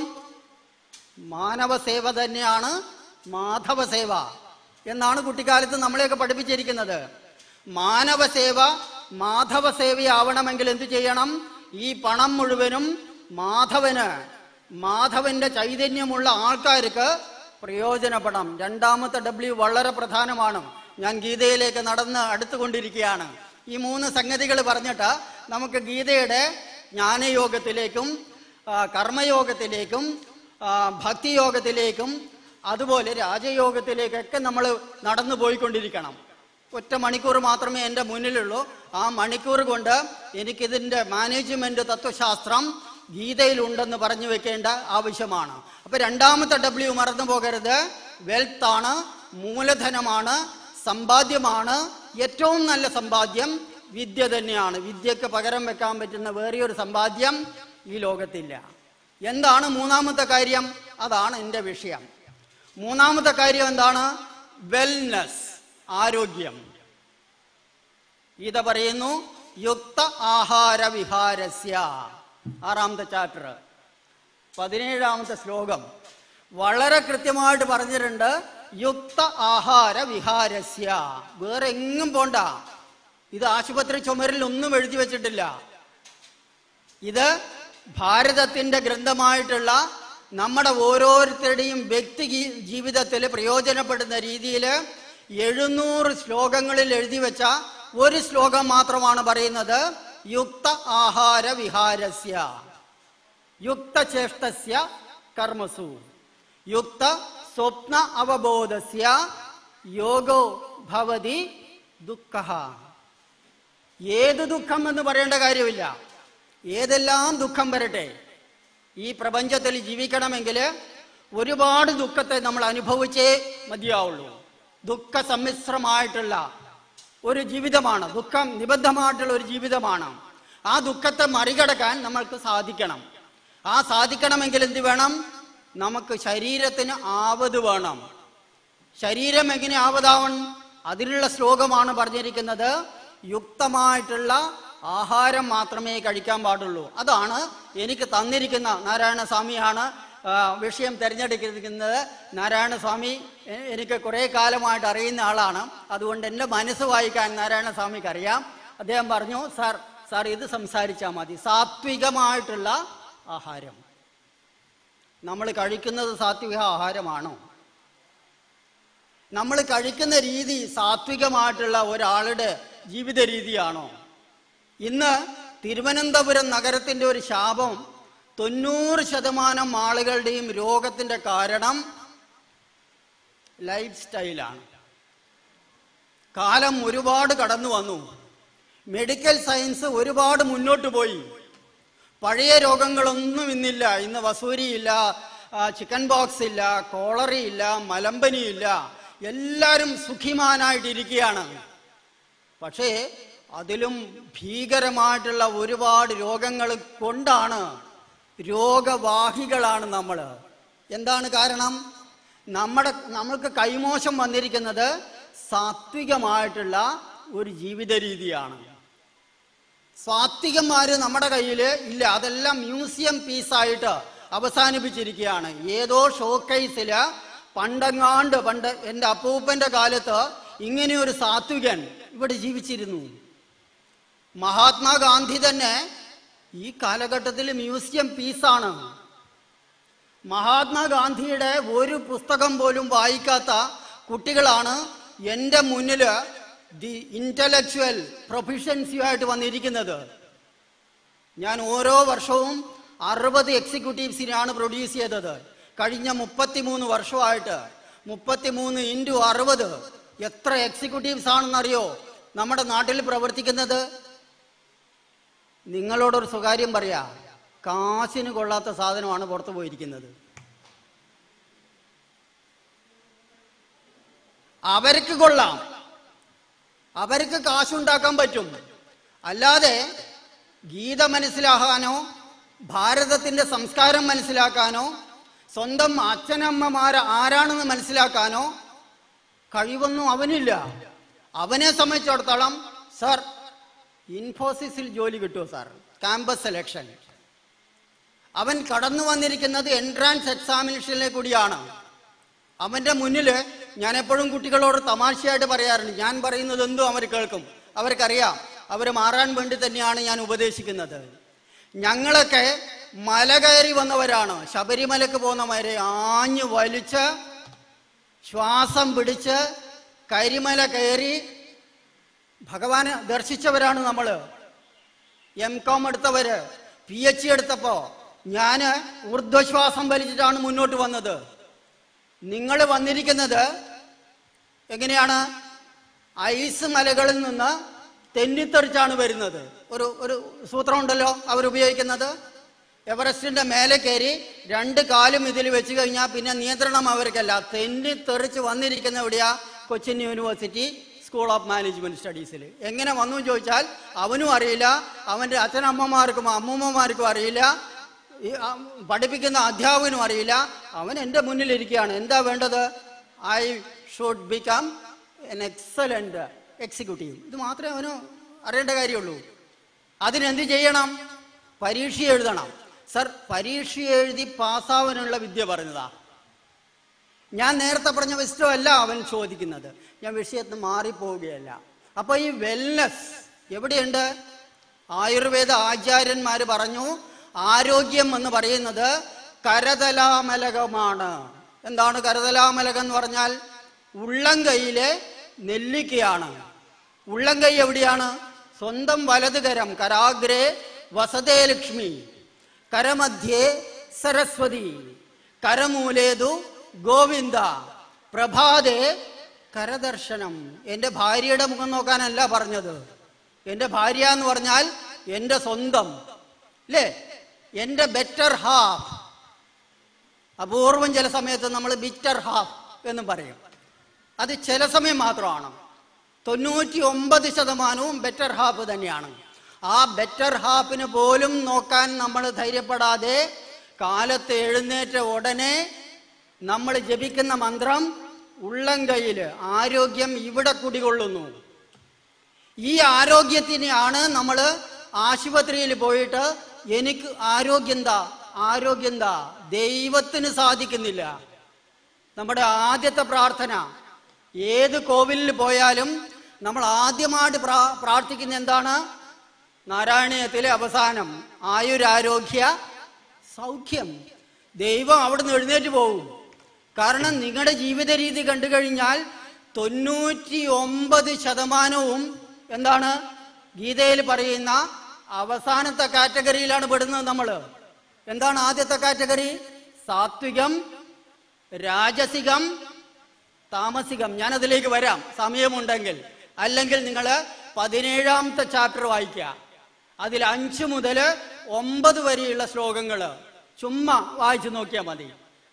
മാനവ സേവ തന്നെയാണ് മാധവ സേവ എന്നാണ് കുട്ടിക്കാലത്ത് നമ്മളെയൊക്കെ പഠിപ്പിച്ചിരിക്കുന്നത്. മാനവ സേവ മാധവ സേവയാവണമെങ്കിൽ എന്ത് ചെയ്യണം? ഈ പണം മുഴുവനും മാധവന്, മാധവന്റെ ചൈതന്യമുള്ള ആൾക്കാർക്ക് പ്രയോജനപ്പെടാം. രണ്ടാമത്തെ ഡബ്ല്യു വളരെ പ്രധാനമാണ്. ഞാൻ ഗീതയിലേക്ക് നടന്ന് അടുത്തുകൊണ്ടിരിക്കുകയാണ്. ഈ മൂന്ന് സംഗതികൾ പറഞ്ഞിട്ട് നമുക്ക് ഗീതയുടെ ജ്ഞാനയോഗത്തിലേക്കും കർമ്മയോഗത്തിലേക്കും ഭക്തിയോഗത്തിലേക്കും അതുപോലെ രാജയോഗത്തിലേക്കൊക്കെ നമ്മൾ നടന്നു പോയിക്കൊണ്ടിരിക്കണം. ഒറ്റ മണിക്കൂർ മാത്രമേ എൻ്റെ മുന്നിലുള്ളൂ. ആ മണിക്കൂർ കൊണ്ട് എനിക്കിതിൻ്റെ മാനേജ്മെന്റ് തത്വശാസ്ത്രം ഗീതയിലുണ്ടെന്ന് പറഞ്ഞു വെക്കേണ്ട ആവശ്യമാണ്. അപ്പൊ രണ്ടാമത്തെ ഡബ്ല്യു മറന്നു പോകരുത്. വെൽത്താണ്, മൂലധനമാണ്, സമ്പാദ്യമാണ്. ഏറ്റവും നല്ല സമ്പാദ്യം വിദ്യ തന്നെയാണ്. വിദ്യക്ക് പകരം വെക്കാൻ പറ്റുന്ന വേറെയൊരു സമ്പാദ്യം ഈ ലോകത്തില്ല. എന്താണ് മൂന്നാമത്തെ കാര്യം? അതാണ് എൻ്റെ വിഷയം. മൂന്നാമത്തെ കാര്യം എന്താണ്? വെൽനെസ്, ആരോഗ്യം. ഗീത പറയുന്നു, യുക്ത ആഹാര വിഹാരസ്യ, ആറാമത്തെ ചാപ്റ്റർ പതിനേഴാമത്തെ ശ്ലോകം വളരെ കൃത്യമായിട്ട് പറഞ്ഞിട്ടുണ്ട്. യുക്ത ആഹാര വിഹാരസ്യ, വേറെ എങ്ങും പോണ്ട. ഇത് ആശുപത്രി ചുമരിൽ ഒന്നും എഴുതി വെച്ചിട്ടില്ല. ഇത് ഭാരതത്തിന്റെ ഗ്രന്ഥമായിട്ടുള്ള നമ്മുടെ ഓരോരുത്തരുടെയും വ്യക്തി ജീവിതത്തിൽ പ്രയോജനപ്പെടുന്ന രീതിയിൽ എഴുന്നൂറ് ശ്ലോകങ്ങളിൽ എഴുതി വെച്ച ഒരു ശ്ലോകം മാത്രമാണ് പറയുന്നത് യുക്ത ആഹാര വിഹാരസ്യ യുക്തചേഷ്ടസ്യ കർമ്മസു യുക്ത സ്വപ്ന അവബോധസ്യ യോഗോ ഭവതി ദുഃഖഃ. ഏത് ദുഃഖം എന്ന് പറയേണ്ട കാര്യമില്ല. ഏതെല്ലാം ദുഃഖം വരട്ടെ, ഈ പ്രപഞ്ചത്തിൽ ജീവിക്കണമെങ്കിൽ ഒരുപാട് ദുഃഖത്തെ നമ്മൾ അനുഭവിച്ചേ മതിയാവുള്ളൂ. ദുഃഖ സമ്മിശ്രമായിട്ടുള്ള ഒരു ജീവിതമാണ്, ദുഃഖം നിബദ്ധമായിട്ടുള്ള ഒരു ജീവിതമാണ്. ആ ദുഃഖത്തെ മറികടക്കാൻ നമ്മൾക്ക് സാധിക്കണം. ആ സാധിക്കണമെങ്കിൽ എന്ത് വേണം? നമുക്ക് ശരീരത്തിന് ആവത് വേണം. ശരീരം എങ്ങനെ ആവതാവണം? അതിനുള്ള ശ്ലോകമാണ് പറഞ്ഞിരിക്കുന്നത്. യുക്തമായിട്ടുള്ള ആഹാരം മാത്രമേ കഴിക്കാൻ പാടുള്ളൂ. അതാണ് എനിക്ക് തന്നിരിക്കുന്ന, നാരായണ സ്വാമിയാണ് വിഷയം തിരഞ്ഞെടുക്കുന്നത്. നാരായണ സ്വാമി എനിക്ക് കുറേ കാലമായിട്ട് അറിയുന്ന ആളാണ്. അതുകൊണ്ട് എൻ്റെ മനസ്സ് വായിക്കാൻ നാരായണ സ്വാമിക്ക് അറിയാം. അദ്ദേഹം പറഞ്ഞു, സാർ സാർ ഇത് സംസാരിച്ചാൽ മതി. സാത്വികമായിട്ടുള്ള ആഹാരം. നമ്മൾ കഴിക്കുന്നത് സാത്വിക ആഹാരമാണോ? നമ്മൾ കഴിക്കുന്ന രീതി സാത്വികമായിട്ടുള്ള ഒരാളുടെ ജീവിത രീതിയാണോ? ഇന്ന് തിരുവനന്തപുരം നഗരത്തിൻ്റെ ഒരു ശാപം, തൊണ്ണൂറ് ശതമാനം ആളുകളുടെയും രോഗത്തിൻ്റെ കാരണം ലൈഫ് സ്റ്റൈലാണ്. കാലം ഒരുപാട് കടന്നു വന്നു. മെഡിക്കൽ സയൻസ് ഒരുപാട് മുന്നോട്ട് പോയി. പഴയ രോഗങ്ങളൊന്നും ഇന്നില്ല. ഇന്ന് വസൂരിയില്ല, ചിക്കൻ ബോക്സ് ഇല്ല, കോളറയില്ല, മലമ്പനിയില്ല, എല്ലാവരും സുഖിമാനായിട്ടിരിക്കുകയാണ്. പക്ഷേ അതിലും ഭീകരമായിട്ടുള്ള ഒരുപാട് രോഗങ്ങൾ കൊണ്ടാണ്, രോഗവാഹികളാണ് നമ്മൾ. എന്താണ് കാരണം? നമ്മുടെ നമ്മൾക്ക് കൈമോശം വന്നിരിക്കുന്നത് സാത്വികമായിട്ടുള്ള ഒരു ജീവിത രീതിയാണ്. സാത്വികന്മാര് നമ്മുടെ കയ്യിൽ ഇല്ല, അതെല്ലാം മ്യൂസിയം പീസായിട്ട് അവസാനിപ്പിച്ചിരിക്കുകയാണ്. ഏതോ ഷോക്കേസില് പണ്ടെങ്ങാണ്ട് പണ്ട് എൻ്റെ അപ്പൂപ്പൻ്റെ കാലത്ത് ഇങ്ങനെയൊരു സാത്വികൻ ഇവിടെ ജീവിച്ചിരുന്നു. മഹാത്മാഗാന്ധി തന്നെ ഈ കാലഘട്ടത്തിൽ മ്യൂസിയം പീസാണ്. മഹാത്മാഗാന്ധിയുടെ ഒരു പുസ്തകം പോലും വായിക്കാത്ത കുട്ടികളാണ് എൻ്റെ മുന്നിൽ ദി ഇന്റലക്ച്വൽ പ്രൊഫഷൻസിയായിട്ട് വന്നിരിക്കുന്നത്. ഞാൻ ഓരോ വർഷവും അറുപത് എക്സിക്യൂട്ടീവ്സിനാണ് പ്രൊഡ്യൂസ് ചെയ്തത്. കഴിഞ്ഞ മുപ്പത്തിമൂന്ന് വർഷമായിട്ട് മുപ്പത്തിമൂന്ന് ഇൻറ്റു അറുപത് എത്ര എക്സിക്യൂട്ടീവ്സ് ആണെന്നറിയോ നമ്മുടെ നാട്ടിൽ പ്രവർത്തിക്കുന്നത്? നിങ്ങളോടൊരു സ്വകാര്യം പറയാ, കാശിന് കൊള്ളാത്ത സാധനമാണ് പുറത്തു പോയിരിക്കുന്നത്. അവർക്ക് കൊള്ളാം, അവർക്ക് കാശുണ്ടാക്കാൻ പറ്റും. അല്ലാതെ ഗീത മനസ്സിലാക്കാനോ ഭാരതത്തിന്റെ സംസ്കാരം മനസ്സിലാക്കാനോ സ്വന്തം അച്ഛനമ്മമാർ ആരാണെന്ന് മനസ്സിലാക്കാനോ കഴിവൊന്നും അവനില്ല. അവനെ സംബന്ധിച്ചിടത്തോളം സാർ ഇൻഫോസിസിൽ ജോലി കിട്ടുമോ സാർ, ക്യാമ്പസ് സെലക്ഷൻ. അവൻ കടന്നു വന്നിരിക്കുന്നത് എൻട്രാൻസ് എക്സാമിനേഷനിലെ കൂടിയാണ്. അവൻ്റെ മുന്നിൽ ഞാൻ എപ്പോഴും കുട്ടികളോട് തമാശയായിട്ട് പറയാറുണ്ട്, ഞാൻ പറയുന്നത് എന്തും അവർ കേൾക്കും, അവർക്കറിയാം, അവർ മാറാൻ വേണ്ടി തന്നെയാണ് ഞാൻ ഉപദേശിക്കുന്നത്. ഞങ്ങളൊക്കെ മല കയറി വന്നവരാണ്. ശബരിമലക്ക് പോകുന്നവരെ ആഞ്ഞു വലിച്ച് ശ്വാസം പിടിച്ച് കരിമല കയറി ഭഗവാനെ ദർശിച്ചവരാണ് നമ്മൾ. എം കോം എടുത്തവര്, പി എച്ച് ഡി എടുത്തപ്പോ ഞാൻ ഊർധ്വശ്വാസം വലിച്ചിട്ടാണ് മുന്നോട്ട് വന്നത്. നിങ്ങൾ വന്നിരിക്കുന്നത് എങ്ങനെയാണ്? ഐസ് മലകളിൽ നിന്ന് തെന്നിത്തെറിച്ചാണ് വരുന്നത്. ഒരു ഒരു സൂത്രം ഉണ്ടല്ലോ അവരുപയോഗിക്കുന്നത്. എവറസ്റ്റിന്റെ മേലെ കയറി രണ്ട് കാലും ഇതിൽ വെച്ച് കഴിഞ്ഞാൽ പിന്നെ നിയന്ത്രണം അവർക്കല്ല. തെന്നിത്തെറിച്ച് വന്നിരിക്കുന്ന എവിടെയാ? Cochin university school of management സ്റ്റഡീസിൽ. എങ്ങനെ വന്നു ചോദിച്ചാൽ അവനും അറിയില്ല, അവൻ്റെ അച്ഛനമ്മമാർക്കും അമ്മൂമ്മമാർക്കും അറിയില്ല, പഠിപ്പിക്കുന്ന അധ്യാപകനും അറിയില്ല. അവൻ എൻ്റെ മുന്നിലിരിക്കുകയാണ്. എന്താ വേണ്ടത്? I should become an excellent executive. ഇത് മാത്രമേ അവന് അറിയേണ്ട കാര്യമുള്ളൂ. അതിനെന്ത് ചെയ്യണം? പരീക്ഷ എഴുതണം. സർ, പരീക്ഷ എഴുതി പാസ്സാവാനുള്ള വിദ്യ പറഞ്ഞതാ. ഞാൻ നേരത്തെ പറഞ്ഞ വിഷയമല്ല അവൻ ചോദിക്കുന്നത്. ഞാൻ വിഷയത്തിന് മാറിപ്പോവുകയല്ല. അപ്പൊ ഈ വെൽനെസ് എവിടെയുണ്ട്? ആയുർവേദ ആചാര്യന്മാർ പറഞ്ഞു, ആരോഗ്യം എന്ന് പറയുന്നത് കരതലാമലകമാണ്. എന്താണ് കരതലാമലകം എന്ന് പറഞ്ഞാൽ? ഉള്ളംകൈയിലെ നെല്ലിക്കയാണ്. ഉള്ളംകൈ എവിടെയാണ്? സ്വന്തം വലതുകരം. കരാഗ്രേ വസതേ ലക്ഷ്മി, കരമധ്യേ സരസ്വതി, കരമൂലേതു ഗോവിന്ദ, പ്രഭാതേ കരദർശനം. എൻ്റെ ഭാര്യയുടെ മുഖം നോക്കാനല്ല പറഞ്ഞത്. എൻ്റെ ഭാര്യ എന്ന് പറഞ്ഞാൽ എൻ്റെ സ്വന്തം, അല്ലേ? എൻ്റെ ബെറ്റർ ഹാഫ്. അപൂർവം ചില സമയത്ത് നമ്മൾ ബിറ്റർ ഹാഫ് എന്നും പറയും. അത് ചില സമയം മാത്രമാണ്. തൊണ്ണൂറ്റി ഒമ്പത് ശതമാനവും ബെറ്റർ ഹാഫ് തന്നെയാണ്. ആ ബെറ്റർ ഹാഫിന് പോലും നോക്കാൻ നമ്മൾ ധൈര്യപ്പെടാതെ കാലത്ത് എഴുന്നേറ്റ ഉടനെ നമ്മൾ ജപിക്കുന്ന മന്ത്രം ഉള്ളംകൈയിൽ, ആരോഗ്യം ഇവിടെ കുടികൊള്ളുന്നു. ഈ ആരോഗ്യത്തിനെയാണ് നമ്മൾ ആശുപത്രിയിൽ പോയിട്ട് എനിക്ക് ആരോഗ്യന്താ ആരോഗ്യന്താ ദൈവത്തിന് സാധിക്കുന്നില്ല. നമ്മുടെ ആദ്യത്തെ പ്രാർത്ഥന, ഏത് കോവിലിൽ പോയാലും നമ്മൾ ആദ്യമായിട്ട് പ്രാ പ്രാർത്ഥിക്കുന്ന എന്താണ്? നാരായണീയത്തിലെ അവസാനം ആയുരാരോഗ്യ സൗഖ്യം. ദൈവം അവിടുന്ന് എഴുന്നേറ്റ് പോകും. കാരണം നിങ്ങളുടെ ജീവിത രീതി കണ്ടു കഴിഞ്ഞാൽ തൊണ്ണൂറ്റി ഒമ്പത് ശതമാനവും എന്താണ്? ഗീതയിൽ പറയുന്ന അവസാനത്തെ കാറ്റഗറിയിലാണ് പെടുന്നത് നമ്മൾ. എന്താണ് ആദ്യത്തെ കാറ്റഗറി? സാത്വികം, രാജസികം, താമസികം. ഞാനതിലേക്ക് വരാം സമയമുണ്ടെങ്കിൽ. അല്ലെങ്കിൽ നിങ്ങൾ പതിനേഴാമത്തെ ചാപ്റ്റർ വായിക്കുക. അതിൽ അഞ്ച് മുതൽ ഒമ്പത് വരെയുള്ള ശ്ലോകങ്ങൾ ചുമ്മാ വായിച്ചു നോക്കിയാൽ മതി.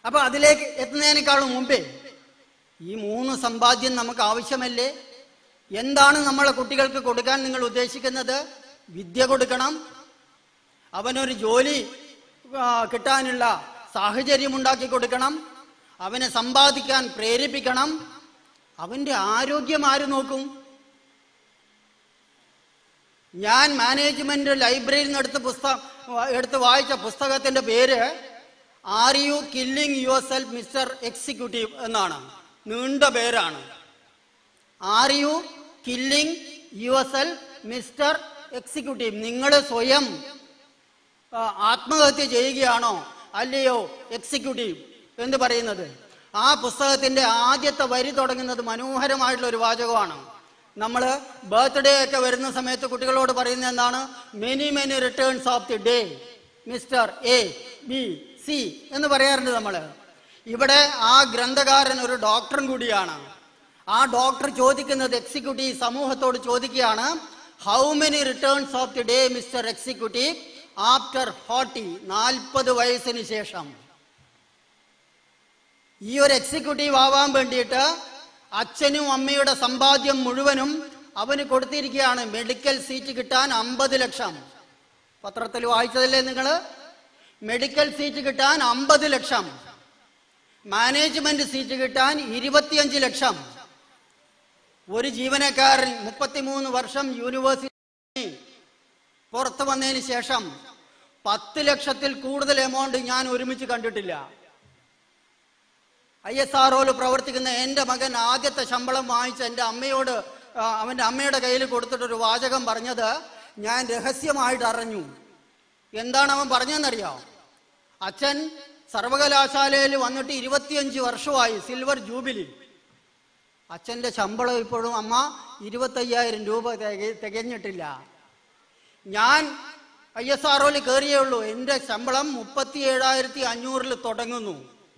അപ്പൊ അതിലേക്ക് എത്തുന്നതിനേക്കാളും മുമ്പേ ഈ മൂന്ന് സമ്പാദ്യം നമുക്ക് ആവശ്യമല്ലേ? എന്താണ് നമ്മളെ കുട്ടികൾക്ക് കൊടുക്കാൻ നിങ്ങൾ ഉദ്ദേശിക്കുന്നത്? വിദ്യ കൊടുക്കണം, അവനൊരു ജോലി കിട്ടാനുള്ള സാഹചര്യം ഉണ്ടാക്കി കൊടുക്കണം, അവനെ സമ്പാദിക്കാൻ പ്രേരിപ്പിക്കണം. അവന്റെ ആരോഗ്യം ആര് നോക്കും? ഞാൻ മാനേജ്മെന്റ് ലൈബ്രറിയിൽ നിന്ന് എടുത്ത് പുസ്തകം എടുത്ത് വായിച്ച പുസ്തകത്തിന്റെ പേര് ആർ യു കില്ലിംഗ് യുവർ സെൽഫ് മിസ്റ്റർ എക്സിക്യൂട്ടീവ് എന്നാണ്. നീണ്ട പേരാണ്. ആർ യു കില്ലിംഗ് യുവർ സെൽഫ് മിസ്റ്റർ എക്സിക്യൂട്ടീവ്. നിങ്ങൾ സ്വയം ആത്മഹത്യ ചെയ്യുകയാണോ അല്ലയോ എക്സിക്യൂട്ടീവ് എന്ന് പറയുന്നത്. ആ പുസ്തകത്തിന്റെ ആദ്യത്തെ വരി തുടങ്ങുന്നത് മനോഹരമായിട്ടുള്ള ഒരു വാചകമാണ്. നമ്മൾ ബർത്ത്ഡേ ഒക്കെ വരുന്ന സമയത്ത് കുട്ടികളോട് പറയുന്നത് എന്താണ്? Many many returns of the day mister A B C എന്ന് പറയാറുണ്ട് നമ്മൾ. ഇവിടെ ആ ഗ്രന്ഥകാരൻ ഒരു ഡോക്ടറും കൂടിയാണ്. ആ ഡോക്ടർ ചോദിക്കുന്നത്, എക്സിക്യൂട്ടീവ് സമൂഹത്തോട് ചോദിക്കുകയാണ്, how many returns of the day mister executive after forty, നാൽപ്പത് വയസ്സിന് ശേഷം. ഈ ഒരു എക്സിക്യൂട്ടീവ് ആവാൻ വേണ്ടിയിട്ട് അച്ഛനും അമ്മയുടെ സമ്പാദ്യം മുഴുവനും അവന് കൊടുത്തിരിക്കുകയാണ്. മെഡിക്കൽ സീറ്റ് കിട്ടാൻ അമ്പത് ലക്ഷം. പത്രത്തിൽ വായിച്ചതല്ലേ നിങ്ങൾ? മെഡിക്കൽ സീറ്റ് കിട്ടാൻ അമ്പത് ലക്ഷം, മാനേജ്മെന്റ് സീറ്റ് കിട്ടാൻ ഇരുപത്തിയഞ്ച് ലക്ഷം. ഒരു ജീവനക്കാരൻ മുപ്പത്തിമൂന്ന് വർഷം യൂണിവേഴ്സിറ്റി പുറത്തു വന്നതിന് ശേഷം പത്ത് ലക്ഷത്തിൽ കൂടുതൽ എമൗണ്ട് ഞാൻ ഒരുമിച്ച് കണ്ടിട്ടില്ല. ഐ എസ് ആർ ഒയിൽ പ്രവർത്തിക്കുന്ന എൻ്റെ മകൻ ആദ്യത്തെ ശമ്പളം വാങ്ങിച്ച് എൻ്റെ അമ്മയോട് അവൻ്റെ അമ്മയുടെ കയ്യിൽ കൊടുത്തിട്ടൊരു വാചകം പറഞ്ഞത് ഞാൻ രഹസ്യമായിട്ട് അറിഞ്ഞു. എന്താണ് അവൻ പറഞ്ഞതെന്നറിയാം? അച്ഛൻ സർവകലാശാലയിൽ വന്നിട്ട് ഇരുപത്തിയഞ്ച് വർഷമായി, സിൽവർ ജൂബിലി. അച്ഛൻ്റെ ശമ്പളം ഇപ്പോഴും അമ്മ ഇരുപത്തയ്യായിരം രൂപ തികഞ്ഞിട്ടില്ല. ഞാൻ ഐ എസ് ആർ ഒയിൽ കയറിയേ ഉള്ളൂ. എൻ്റെ ശമ്പളം മുപ്പത്തി ഏഴായിരത്തി അഞ്ഞൂറിൽ തുടങ്ങുന്നു.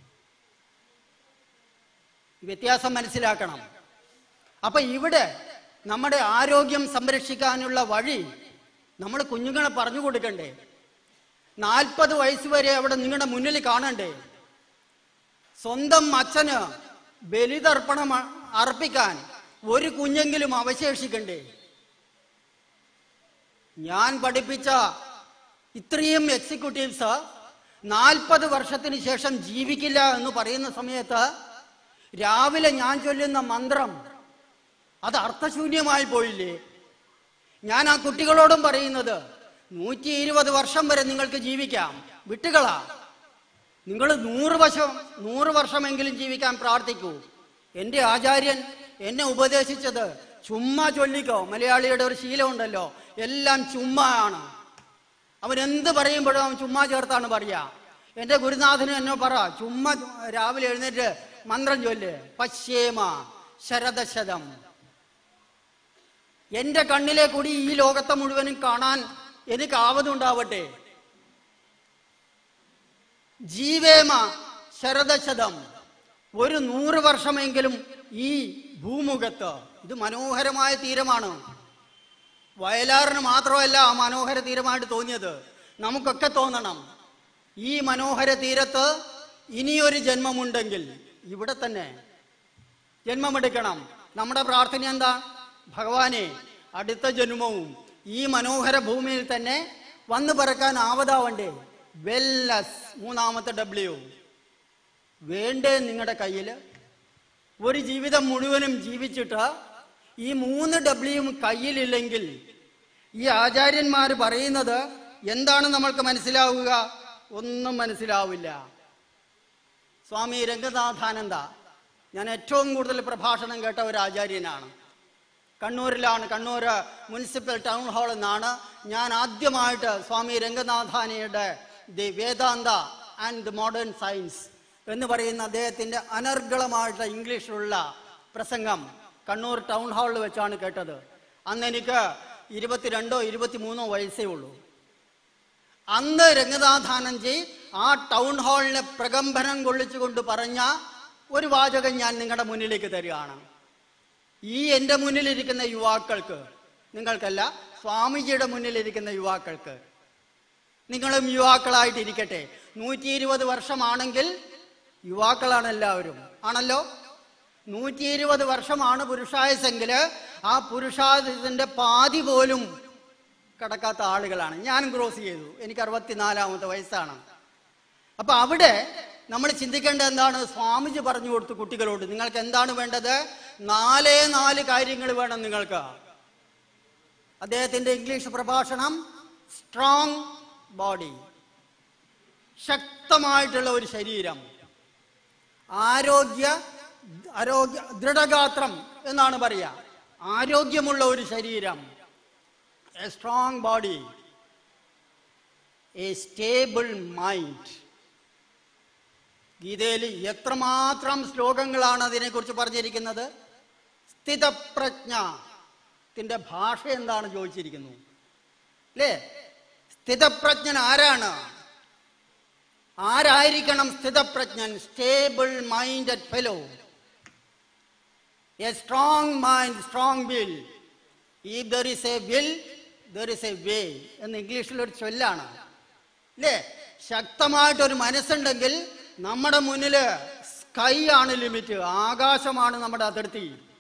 വ്യത്യാസം മനസ്സിലാക്കണം. അപ്പൊ ഇവിടെ നമ്മുടെ ആരോഗ്യം സംരക്ഷിക്കാനുള്ള വഴി നമ്മൾ കുഞ്ഞുങ്ങളെ പറഞ്ഞു കൊടുക്കണ്ടേ? നാൽപ്പത് വയസ്സ് വരെ അവിടെ നിങ്ങളുടെ മുന്നിൽ കാണണ്ടേ? സ്വന്തം അച്ഛന് ബലിതർപ്പണം അർപ്പിക്കാൻ ഒരു കുഞ്ഞെങ്കിലും അവശേഷിക്കണ്ടേ? ഞാൻ പഠിപ്പിച്ച ഇത്രയും എക്സിക്യൂട്ടീവ്സ് നാൽപ്പത് വർഷത്തിന് ശേഷം ജീവിക്കില്ല എന്ന് പറയുന്ന സമയത്ത് രാവിലെ ഞാൻ ചൊല്ലുന്ന മന്ത്രം അത് അർത്ഥശൂന്യമായി പോയില്ലേ? ഞാൻ ആ കുട്ടികളോടും പറയുന്നത്, നൂറ്റി ഇരുപത് വർഷം വരെ നിങ്ങൾക്ക് ജീവിക്കാം, വിട്ടുകളാ. നിങ്ങൾ നൂറ് വർഷം നൂറ് വർഷമെങ്കിലും ജീവിക്കാൻ പ്രാർത്ഥിക്കൂ. എൻ്റെ ആചാര്യൻ എന്നെ ഉപദേശിച്ചത് ചുമ്മാ ചൊല്ലിക്കോ. മലയാളിയുടെ ഒരു ശീലമുണ്ടല്ലോ, എല്ലാം ചുമ്മാ ആണ്. അവൻ എന്ത് പറയുമ്പോഴും അവൻ ചുമ്മാ ചേർത്താണ് പറയാ. എൻ്റെ ഗുരുനാഥന് എന്നെ പറ, ചുമ്മാ രാവിലെ എഴുന്നേറ്റ് മന്ത്രം ചൊല്ല്, പശ്യേമ ശരദശതം. എന്റെ കണ്ണിലെ കൂടി ഈ ലോകത്തെ മുഴുവനും കാണാൻ എനിക്ക് ആവതുണ്ടാവട്ടെ. ജീവേമ ശരദശതം, ഒരു നൂറ് വർഷമെങ്കിലും ഈ ഭൂമുഖത്ത്. ഇത് മനോഹരമായ തീരമാണ്. വയലാറിന് മാത്രമല്ല ആ മനോഹര തീരമായിട്ട് തോന്നിയത്, നമുക്കൊക്കെ തോന്നണം. ഈ മനോഹര തീരത്ത് ഇനിയൊരു ജന്മമുണ്ടെങ്കിൽ ഇവിടെ തന്നെ ജന്മമെടുക്കണം. നമ്മുടെ പ്രാർത്ഥന എന്താ? ഭഗവാനെ, അടുത്ത ജന്മവും ഈ മനോഹര ഭൂമിയിൽ തന്നെ വന്നു പറക്കാൻ ആവതാവണ്ടേ? വെല്ലസ്, മൂന്നാമത്തെ ഡബ്ല്യു വേണ്ടേ നിങ്ങളുടെ കയ്യിൽ? ഒരു ജീവിതം മുഴുവനും ജീവിച്ചിട്ട് ഈ മൂന്ന് ഡബ്ല്യുവും കയ്യിലില്ലെങ്കിൽ ഈ ആചാര്യന്മാർ പറയുന്നത് എന്താണ് നമ്മൾക്ക് മനസ്സിലാവുക? ഒന്നും മനസ്സിലാവില്ല. സ്വാമി രംഗനാഥാനന്ദ, ഞാൻ ഏറ്റവും കൂടുതൽ പ്രഭാഷണം കേട്ട ഒരു ആചാര്യനാണ്. കണ്ണൂരിലാണ്, കണ്ണൂർ മുനിസിപ്പൽ ടൗൺ ഹാൾ എന്നാണ് ഞാൻ ആദ്യമായിട്ട് സ്വാമി രംഗനാഥാനയുടെ the Vedanta and the modern science എന്ന് പറയുന്ന അദ്ദേഹത്തിൻ്റെ അനർഗളമായിട്ടുള്ള ഇംഗ്ലീഷിലുള്ള പ്രസംഗം കണ്ണൂർ ടൗൺ ഹാളിൽ വെച്ചാണ് കേട്ടത്. അന്ന് എനിക്ക് ഇരുപത്തിരണ്ടോ ഇരുപത്തിമൂന്നോ വയസ്സേ ഉള്ളൂ. അന്ന് രംഗനാഥാനന്ദജി ആ ടൗൺ ഹാളിനെ പ്രകമ്പനം കൊള്ളിച്ചുകൊണ്ട് പറഞ്ഞ ഒരു വാചകം ഞാൻ നിങ്ങളുടെ മുന്നിലേക്ക് തരികയാണ്. ഈ എൻ്റെ മുന്നിലിരിക്കുന്ന യുവാക്കൾക്ക്, നിങ്ങൾക്കല്ല, സ്വാമിജിയുടെ മുന്നിലിരിക്കുന്ന യുവാക്കൾക്ക്, നിങ്ങളും യുവാക്കളായിട്ടിരിക്കട്ടെ. നൂറ്റി ഇരുപത് വർഷമാണെങ്കിൽ യുവാക്കളാണ് എല്ലാവരും, ആണല്ലോ. നൂറ്റി ഇരുപത് വർഷമാണ് പുരുഷായുസെങ്കില് ആ പുരുഷായുസിന്റെ പാതി പോലും കടക്കാത്ത ആളുകളാണ്. ഞാനും ക്രോസ് ചെയ്തു, എനിക്ക് അറുപത്തിനാലാമത്തെ വയസ്സാണ്. അപ്പൊ അവിടെ നമ്മൾ ചിന്തിക്കേണ്ടത് എന്താണ്? സ്വാമിജി പറഞ്ഞു കൊടുത്തു കുട്ടികളോട്, നിങ്ങൾക്ക് എന്താണ് വേണ്ടത്? നാലേ നാല് കാര്യങ്ങൾ വേണം നിങ്ങൾക്ക്. അദ്ദേഹത്തിന്റെ ഇംഗ്ലീഷ് പ്രഭാഷണം, സ്ട്രോങ് ബോഡി, ശക്തമായിട്ടുള്ള ഒരു ശരീരം, ആരോഗ്യ ആരോഗ്യ ദൃഢഗാത്രം എന്നാണ് പറയുക, ആരോഗ്യമുള്ള ഒരു ശരീരം, a strong body, a stable mind. ഗീതയിൽ എത്രമാത്രം ശ്ലോകങ്ങളാണ് അതിനെക്കുറിച്ച് പറഞ്ഞിരിക്കുന്നത്. സ്ഥിതപ്രജ്ഞത്തിന്റെ ഭാഷ എന്താണ് ചോദിച്ചിരിക്കുന്നു അല്ലേ? സ്ഥിതപ്രജ്ഞൻ ആരാണ്? ആരായിരിക്കണം സ്ഥിതപ്രജ്ഞൻ? Stable minded fellow, a strong mind, strong will. If there is a will there is a way എന്ന് ഇംഗ്ലീഷിലൊരു ചൊല്ലാണ് അല്ലേ? ശക്തമായിട്ടൊരു മനസ്സുണ്ടെങ്കിൽ നമ്മുടെ മുന്നില് സ്കൈ ആണ് ലിമിറ്റ്, ആകാശമാണ് നമ്മുടെ അതിർത്തി.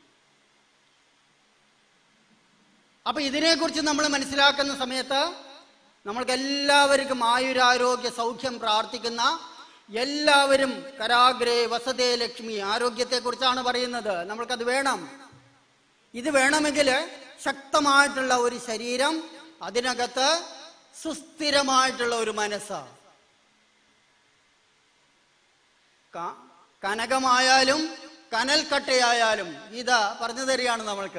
അപ്പൊ ഇതിനെക്കുറിച്ച് നമ്മൾ മനസ്സിലാക്കുന്ന സമയത്ത് നമ്മൾക്ക് എല്ലാവർക്കും ആയുരാരോഗ്യ സൗഖ്യം പ്രാർത്ഥിക്കുന്ന എല്ലാവരും കരാഗ്രേ വസതേ ലക്ഷ്മി, ആരോഗ്യത്തെക്കുറിച്ചാണ് പറയുന്നത്. നമ്മൾക്കത് വേണം. ഇത് വേണമെങ്കിൽ ശക്തമായിട്ടുള്ള ഒരു ശരീരം, അതിനകത്ത് സുസ്ഥിരമായിട്ടുള്ള ഒരു മനസ്സ്. കനകമായാലും കനൽക്കട്ടയായാലും ഗീത പറഞ്ഞു തരികയാണ് നമ്മൾക്ക്.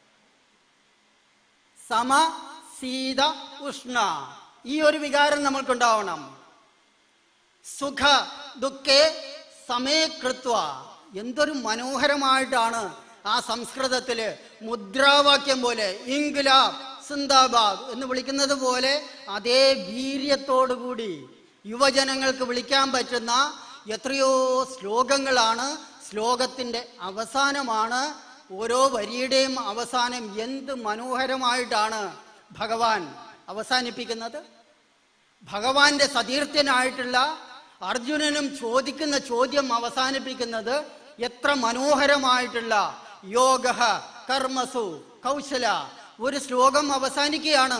സമ ശീത ഉഷ്ണ, ഈ ഒരു വികാരം നമ്മൾക്കുണ്ടാവണം. സുഖ ദുഃഖേ സമേ കൃത്വ. എന്തൊരു മനോഹരമായിട്ടാണ് ആ സംസ്കൃതത്തില് മുദ്രാവാക്യം പോലെ, ഇൻക്ലാബ് സിന്ദാബാദ് എന്ന് വിളിക്കുന്നത് പോലെ അതേ വീര്യത്തോടുകൂടി യുവജനങ്ങൾക്ക് വിളിക്കാൻ പറ്റുന്ന എത്രയോ ശ്ലോകങ്ങളാണ്. ശ്ലോകത്തിന്റെ അവസാനമാണ്, ഓരോ വരിയുടെയും അവസാനം എന്ത് മനോഹരമായിട്ടാണ് ഭഗവാൻ അവസാനിപ്പിക്കുന്നത്. ഭഗവാന്റെ സതീർത്ഥ്യനായിട്ടുള്ള അർജുനനും ചോദിക്കുന്ന ചോദ്യം അവസാനിപ്പിക്കുന്നത് എത്ര മനോഹരമായിട്ടുള്ള യോഗ കർമ്മസു കൗശല ഒരു ശ്ലോകം അവസാനിക്കുകയാണ്.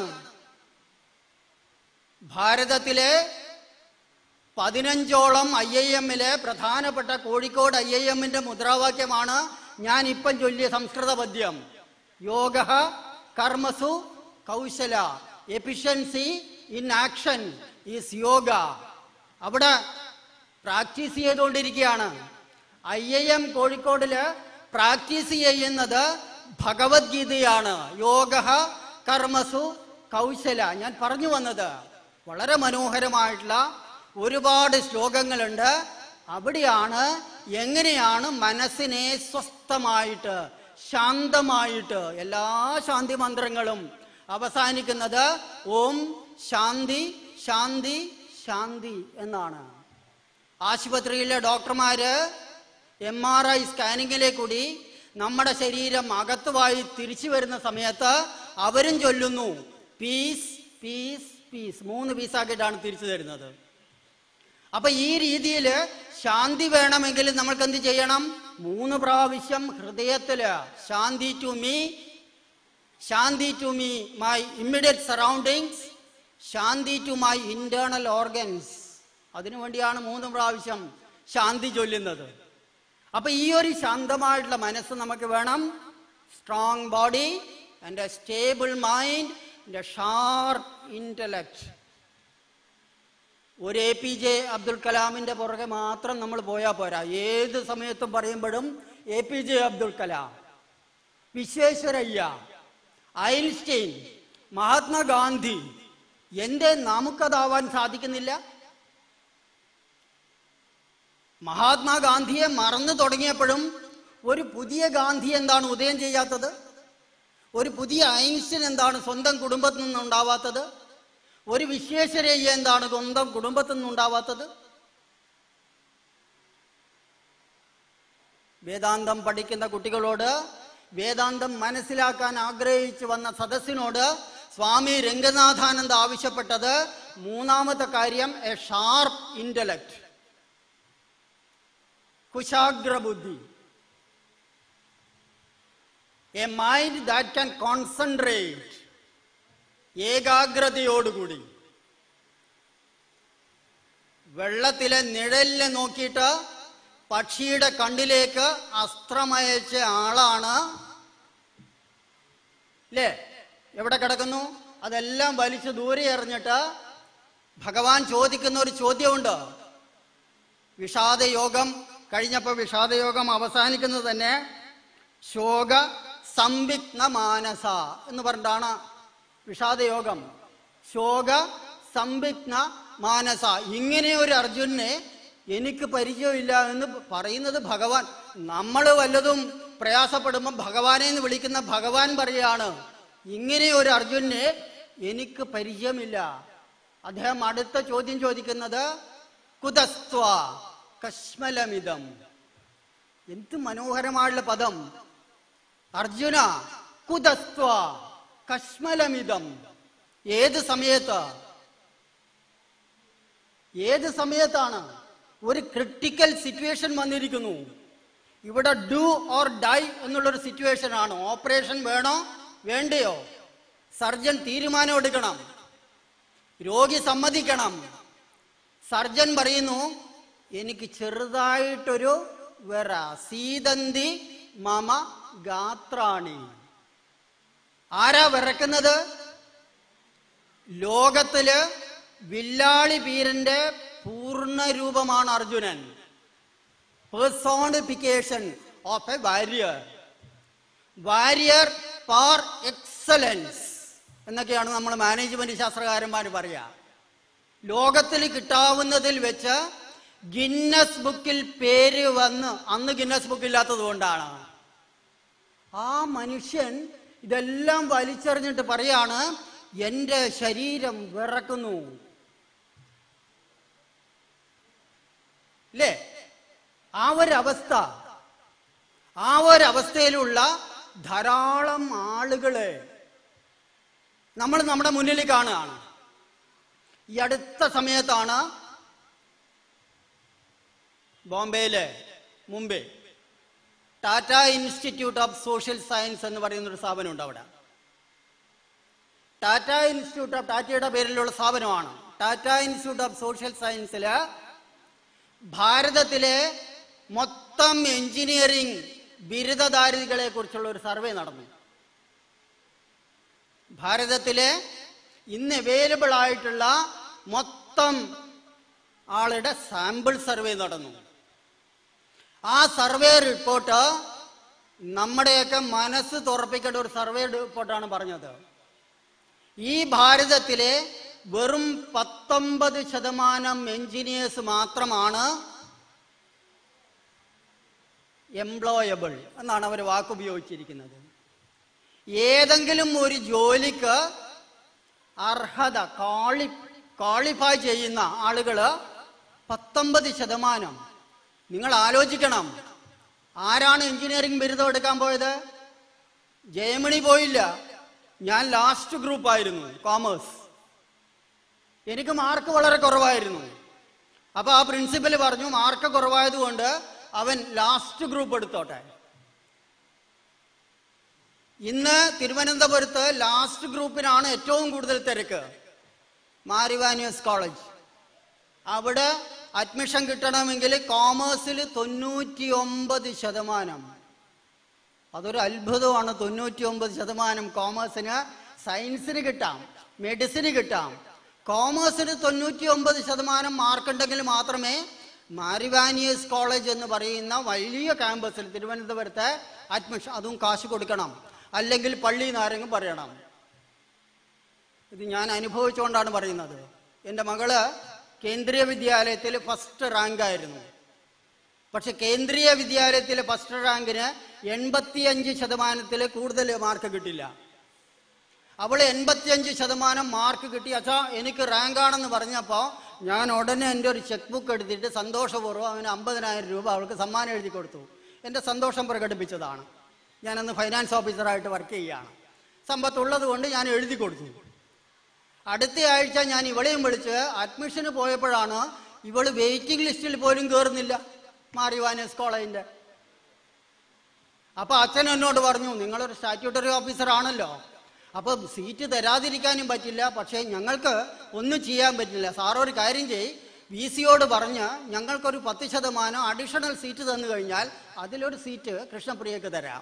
ഭാരതത്തിലെ പതിനഞ്ചോളം ഐ ഐ എമ്മിലെ പ്രധാനപ്പെട്ട കോഴിക്കോട് ഐ ഐ എമ്മിന്റെ മുദ്രാവാക്യമാണ് ഞാൻ ഇപ്പം ചൊല്ലിയ സംസ്കൃത പദ്യം. യോഗ കർമ്മസു കൗശല, efficiency in action is yoga. അവിടെ പ്രാക്ടീസ് ചെയ്തുകൊണ്ടിരിക്കുകയാണ്. ഐ ഐ എം കോഴിക്കോടില് പ്രാക്ടീസ് ചെയ്യുന്നത് ഭഗവത്ഗീതയാണ്. യോഗ കർമ്മസു കൗശല. ഞാൻ പറഞ്ഞു വന്നത് വളരെ മനോഹരമായിട്ടുള്ള ഒരുപാട് ശ്ലോകങ്ങളുണ്ട്. അവിടെയാണ് എങ്ങനെയാണ് മനസ്സിനെ സ്വസ്ഥമായിട്ട് ശാന്തമായിട്ട്, എല്ലാ ശാന്തി മന്ത്രങ്ങളും അവസാനിക്കുന്നത് ഓം ശാന്തി ശാന്തി ശാന്തി എന്നാണ്. ആശുപത്രിയിലെ ഡോക്ടർമാര് എം ആർ ഐ സ്കാനിങ്ങിലെ കൂടി നമ്മുടെ ശരീരം അകത്തുവായി തിരിച്ചു വരുന്ന സമയത്ത് അവരും ചൊല്ലുന്നു പീസ് പീസ് പീസ്. മൂന്ന് പീസാക്കിയിട്ടാണ് തിരിച്ചു തരുന്നത്. അപ്പൊ ഈ രീതിയിൽ ശാന്തി വേണമെങ്കിൽ നമ്മൾക്ക് എന്ത് ചെയ്യണം? മൂന്ന് പ്രാവശ്യം ഹൃദയത്തില് shanti to me, shanti to me my immediate surroundings, shanti to my internal organs. അതിനു വേണ്ടിയാണ് മൂന്ന് പ്രാവശ്യം ശാന്തി ചൊല്ലുന്നത്. അപ്പൊ ഈ ഒരു ശാന്തമായിട്ടുള്ള മനസ്സ് നമുക്ക് വേണം. Strong body and A stable mind and A sharp intellect. ഒരു എ പി ജെ അബ്ദുൽ കലാമിന്റെ പുറകെ മാത്രം നമ്മൾ പോയാൽ പോരാ. ഏത് സമയത്തും പറയുമ്പോഴും A P J Abdul Kalam, Visvesvaraya, Einstein, Mahatma Gandhi. എന്തേ നമുക്കതാവാൻ സാധിക്കുന്നില്ല? മഹാത്മാഗാന്ധിയെ മറന്നു തുടങ്ങിയപ്പോഴും ഒരു പുതിയ ഗാന്ധി എന്താണ് ഉദയം ചെയ്യാത്തത്? ഒരു പുതിയ ഐൻസ്റ്റീൻ എന്താണ് സ്വന്തം കുടുംബത്തിൽ നിന്നുണ്ടാവാത്തത്? ഒരു വിശ്വേശ്വരയ്യ എന്താണ് സ്വന്തം കുടുംബത്തിൽ നിന്നുണ്ടാവാത്തത്? വേദാന്തം പഠിക്കുന്ന കുട്ടികളോട്, വേദാന്തം മനസ്സിലാക്കാൻ ആഗ്രഹിച്ചു വന്ന സദസ്സിനോട് സ്വാമി രംഗനാഥാനന്ദ ആവശ്യപ്പെട്ടത് മൂന്നാമത്തെ കാര്യം, എ ഷാർപ്പ് ഇന്റലക്ട്. കുശാഗ്രബുദ്ധി, a mind that can concentrate, ഏകാഗ്രതയോടുകൂടി വെള്ളത്തിലെ നിഴലിനെ നോക്കിയിട്ട് പക്ഷിയുടെ കണ്ണിലേക്ക് അസ്ത്രമയച്ച ആളാണ് അല്ലേ? എവിടെ കിടക്കുന്നു? അതെല്ലാം വലിച്ചു ദൂരെ എറിഞ്ഞിട്ട് ഭഗവാൻ ചോദിക്കുന്ന ഒരു ചോദ്യമുണ്ട്. വിഷാദയോഗം കഴിഞ്ഞപ്പോൾ വിഷാദയോഗം അവസാനിക്കുന്നത് തന്നെ ശോക സംവിഗ്ന മാനസ എന്ന് പറഞ്ഞിട്ടാണ് വിഷാദയോഗം. ശോക സംവിഗ്ന മാനസ. ഇങ്ങനെ ഒരു അർജുനെ എനിക്ക് പരിചയമില്ല എന്ന് പറയുന്നത് ഭഗവാൻ. നമ്മൾ വല്ലതും പ്രയാസപ്പെടുമ്പോൾ ഭഗവാനെ എന്ന് വിളിക്കുന്ന ഭഗവാൻ പറയാണ് ഇങ്ങനെ ഒരു അർജുനെ എനിക്ക് പരിചയമില്ല. അദ്ദേഹം അടുത്ത ചോദ്യം ചോദിക്കുന്നത് കുതസ്ത്വ കശ്മലമിതം. എന്ത് മനോഹരമായുള്ള പദം! അർജുന കുതസ്ത്വ കശ്മലമിതം. ഏത് സമയത്ത് ഏത് സമയത്താണ്? ഒരു ക്രിട്ടിക്കൽ സിറ്റുവേഷൻ വന്നിരിക്കുന്നു. ഇവിടെ ഡു ഓർ ഡൈ എന്നുള്ളൊരു സിറ്റുവേഷൻ ആണ്. ഓപ്പറേഷൻ വേണോ വേണ്ടയോ? സർജൻ തീരുമാനം എടുക്കണം, രോഗി സമ്മതിക്കണം. സർജൻ പറയുന്നു എനിക്ക് ചെറുതായിട്ടൊരു വിറ, സീതന്തി മമ ഗാത്രാണി. ആരാ വിറക്കുന്നത്? ലോകത്തില് വില്ലാളി വീരന്റെ പൂർണ്ണ രൂപമാണ് അർജുനൻ. Personification of a warrior, warrior par excellence എന്നൊക്കെയാണ് നമ്മൾ മാനേജ്മെന്റ് ശാസ്ത്രകാരന്മാർ പറയുക. ലോകത്തിൽ കിട്ടാവുന്നതിൽ വെച്ച് ഗിന്നസ് ബുക്കിൽ പേര് വന്ന്, അന്ന് ഗിന്നസ് ബുക്ക് ഇല്ലാത്തത് കൊണ്ടാണ്. ആ മനുഷ്യൻ ഇതെല്ലാം വലിച്ചെറിഞ്ഞിട്ട് പറയാണ് എന്റെ ശരീരം വിറക്കുന്നു അല്ലേ? ആ ഒരവസ്ഥ, ആ ഒരവസ്ഥയിലുള്ള ധാരാളം ആളുകളെ നമ്മൾ നമ്മുടെ മുന്നിൽ കാണുകയാണ്. ഈ അടുത്ത സമയത്താണ് ബോംബെയിലെ Mumbai Tata institute of social science എന്ന് പറയുന്നൊരു സ്ഥാപനമുണ്ട്. അവിടെ ടാറ്റ ഇൻസ്റ്റിറ്റ്യൂട്ട് ഓഫ് ടാറ്റയുടെ പേരിലുള്ള സ്ഥാപനമാണ്. ടാറ്റ ഇൻസ്റ്റിറ്റ്യൂട്ട് ഓഫ് സോഷ്യൽ സയൻസില് ഭാരതത്തിലെ മൊത്തം എഞ്ചിനീയറിംഗ് ബിരുദധാരികളെ കുറിച്ചുള്ള ഒരു സർവേ നടന്നു. ഭാരതത്തിലെ ഇന്ന് അവൈലബിൾ ആയിട്ടുള്ള മൊത്തം ആളുടെ സാമ്പിൾ സർവേ നടന്നു. ആ സർവേ റിപ്പോർട്ട് നമ്മുടെയൊക്കെ മനസ്സ് തുറപ്പിക്കേണ്ട ഒരു സർവേ റിപ്പോർട്ടാണ് പറഞ്ഞത്. ഈ ഭാരതത്തിലെ വെറും പത്തൊമ്പത് ശതമാനം എഞ്ചിനീയേഴ്സ് മാത്രമാണ് എംപ്ലോയബിൾ എന്നാണ് അവർ വാക്കുപയോഗിച്ചിരിക്കുന്നത്. ഏതെങ്കിലും ഒരു ജോലിക്ക് അർഹത ക്വാളി ക്വാളിഫൈ ചെയ്യുന്ന ആളുകള് പത്തൊമ്പത് ശതമാനം. നിങ്ങൾ ആലോചിക്കണം, ആരാണ് എഞ്ചിനീയറിംഗ് ബിരുദം എടുക്കാൻ പോയത്? ജയമണി പോയില്ല. ഞാൻ ലാസ്റ്റ് ഗ്രൂപ്പ് ആയിരുന്നു, കോമേഴ്സ്. എനിക്ക് മാർക്ക് വളരെ കുറവായിരുന്നു. അപ്പൊ ആ പ്രിൻസിപ്പൽ പറഞ്ഞു മാർക്ക് കുറവായതുകൊണ്ട് അവൻ ലാസ്റ്റ് ഗ്രൂപ്പ് എടുത്തോട്ടെ. ഇന്ന് തിരുവനന്തപുരത്ത് ലാസ്റ്റ് ഗ്രൂപ്പിനാണ് ഏറ്റവും കൂടുതൽ തിരക്ക്. മാരിവാനിയസ് കോളേജ്, അവിടെ അഡ്മിഷൻ കിട്ടണമെങ്കിൽ കോമേഴ്സിൽ തൊണ്ണൂറ്റി ഒമ്പത് ശതമാനം. അതൊരു അത്ഭുതമാണ്. തൊണ്ണൂറ്റി ഒമ്പത് ശതമാനം കോമേഴ്സിന്. സയൻസിന് കിട്ടാം, മെഡിസിന് കിട്ടാം. കോമേഴ്സിന് തൊണ്ണൂറ്റി ഒമ്പത് ശതമാനം മാർക്കുണ്ടെങ്കിൽ മാത്രമേ മാരിവാനിയസ് കോളേജ് എന്ന് പറയുന്ന വലിയ ക്യാമ്പസിൽ തിരുവനന്തപുരത്തെ അഡ്മിഷൻ, അതും കാശ് കൊടുക്കണം, അല്ലെങ്കിൽ പള്ളി നാരങ്ങും പറയണം. ഇത് ഞാൻ അനുഭവിച്ചുകൊണ്ടാണ് പറയുന്നത്. എൻ്റെ മകള് കേന്ദ്രീയ വിദ്യാലയത്തിൽ ഫസ്റ്റ് റാങ്ക് ആയിരുന്നു. പക്ഷെ കേന്ദ്രീയ വിദ്യാലയത്തിലെ ഫസ്റ്റ് റാങ്കിന് എൺപത്തിയഞ്ച് ശതമാനത്തിൽ കൂടുതൽ മാർക്ക് കിട്ടില്ല. അവൾ എൺപത്തിയഞ്ച് ശതമാനം മാർക്ക് കിട്ടി. അച്ഛാ എനിക്ക് റാങ്കാണെന്ന് പറഞ്ഞപ്പോൾ ഞാൻ ഉടനെ എൻ്റെ ഒരു ചെക്ക് ബുക്ക് എടുത്തിട്ട് സന്തോഷപൂർവ്വം അവന് അമ്പതിനായിരം രൂപ അവൾക്ക് സമ്മാനം എഴുതി കൊടുത്തു. എൻ്റെ സന്തോഷം പ്രകടിപ്പിച്ചതാണ്. ഞാനന്ന് ഫൈനാൻസ് ഓഫീസറായിട്ട് വർക്ക് ചെയ്യുകയാണ്. സമ്പത്തുള്ളത് കൊണ്ട് ഞാൻ എഴുതി കൊടുത്തു. അടുത്ത ആഴ്ച ഞാൻ ഇവളെയും വിളിച്ച് അഡ്മിഷന് പോയപ്പോഴാണ് ഇവൾ വെയിറ്റിംഗ് ലിസ്റ്റിൽ പോലും കയറുന്നില്ല. മാറിവാനസ് കോളേജിന്റെ. അപ്പൊ അച്ഛൻ എന്നോട് പറഞ്ഞു, നിങ്ങളൊരു സ്റ്റാറ്റ്യൂട്ടറി ഓഫീസർ ആണല്ലോ, അപ്പൊ സീറ്റ് തരാതിരിക്കാനും പറ്റില്ല, പക്ഷേ ഞങ്ങൾക്ക് ഒന്നും ചെയ്യാൻ പറ്റില്ല. സാറൊരു കാര്യം ചെയ്യ്, വി സിയോട് പറഞ്ഞ് ഞങ്ങൾക്കൊരു പത്ത് ശതമാനം അഡീഷണൽ സീറ്റ് തന്നു കഴിഞ്ഞാൽ അതിലൊരു സീറ്റ് കൃഷ്ണപ്രിയക്ക് തരാം.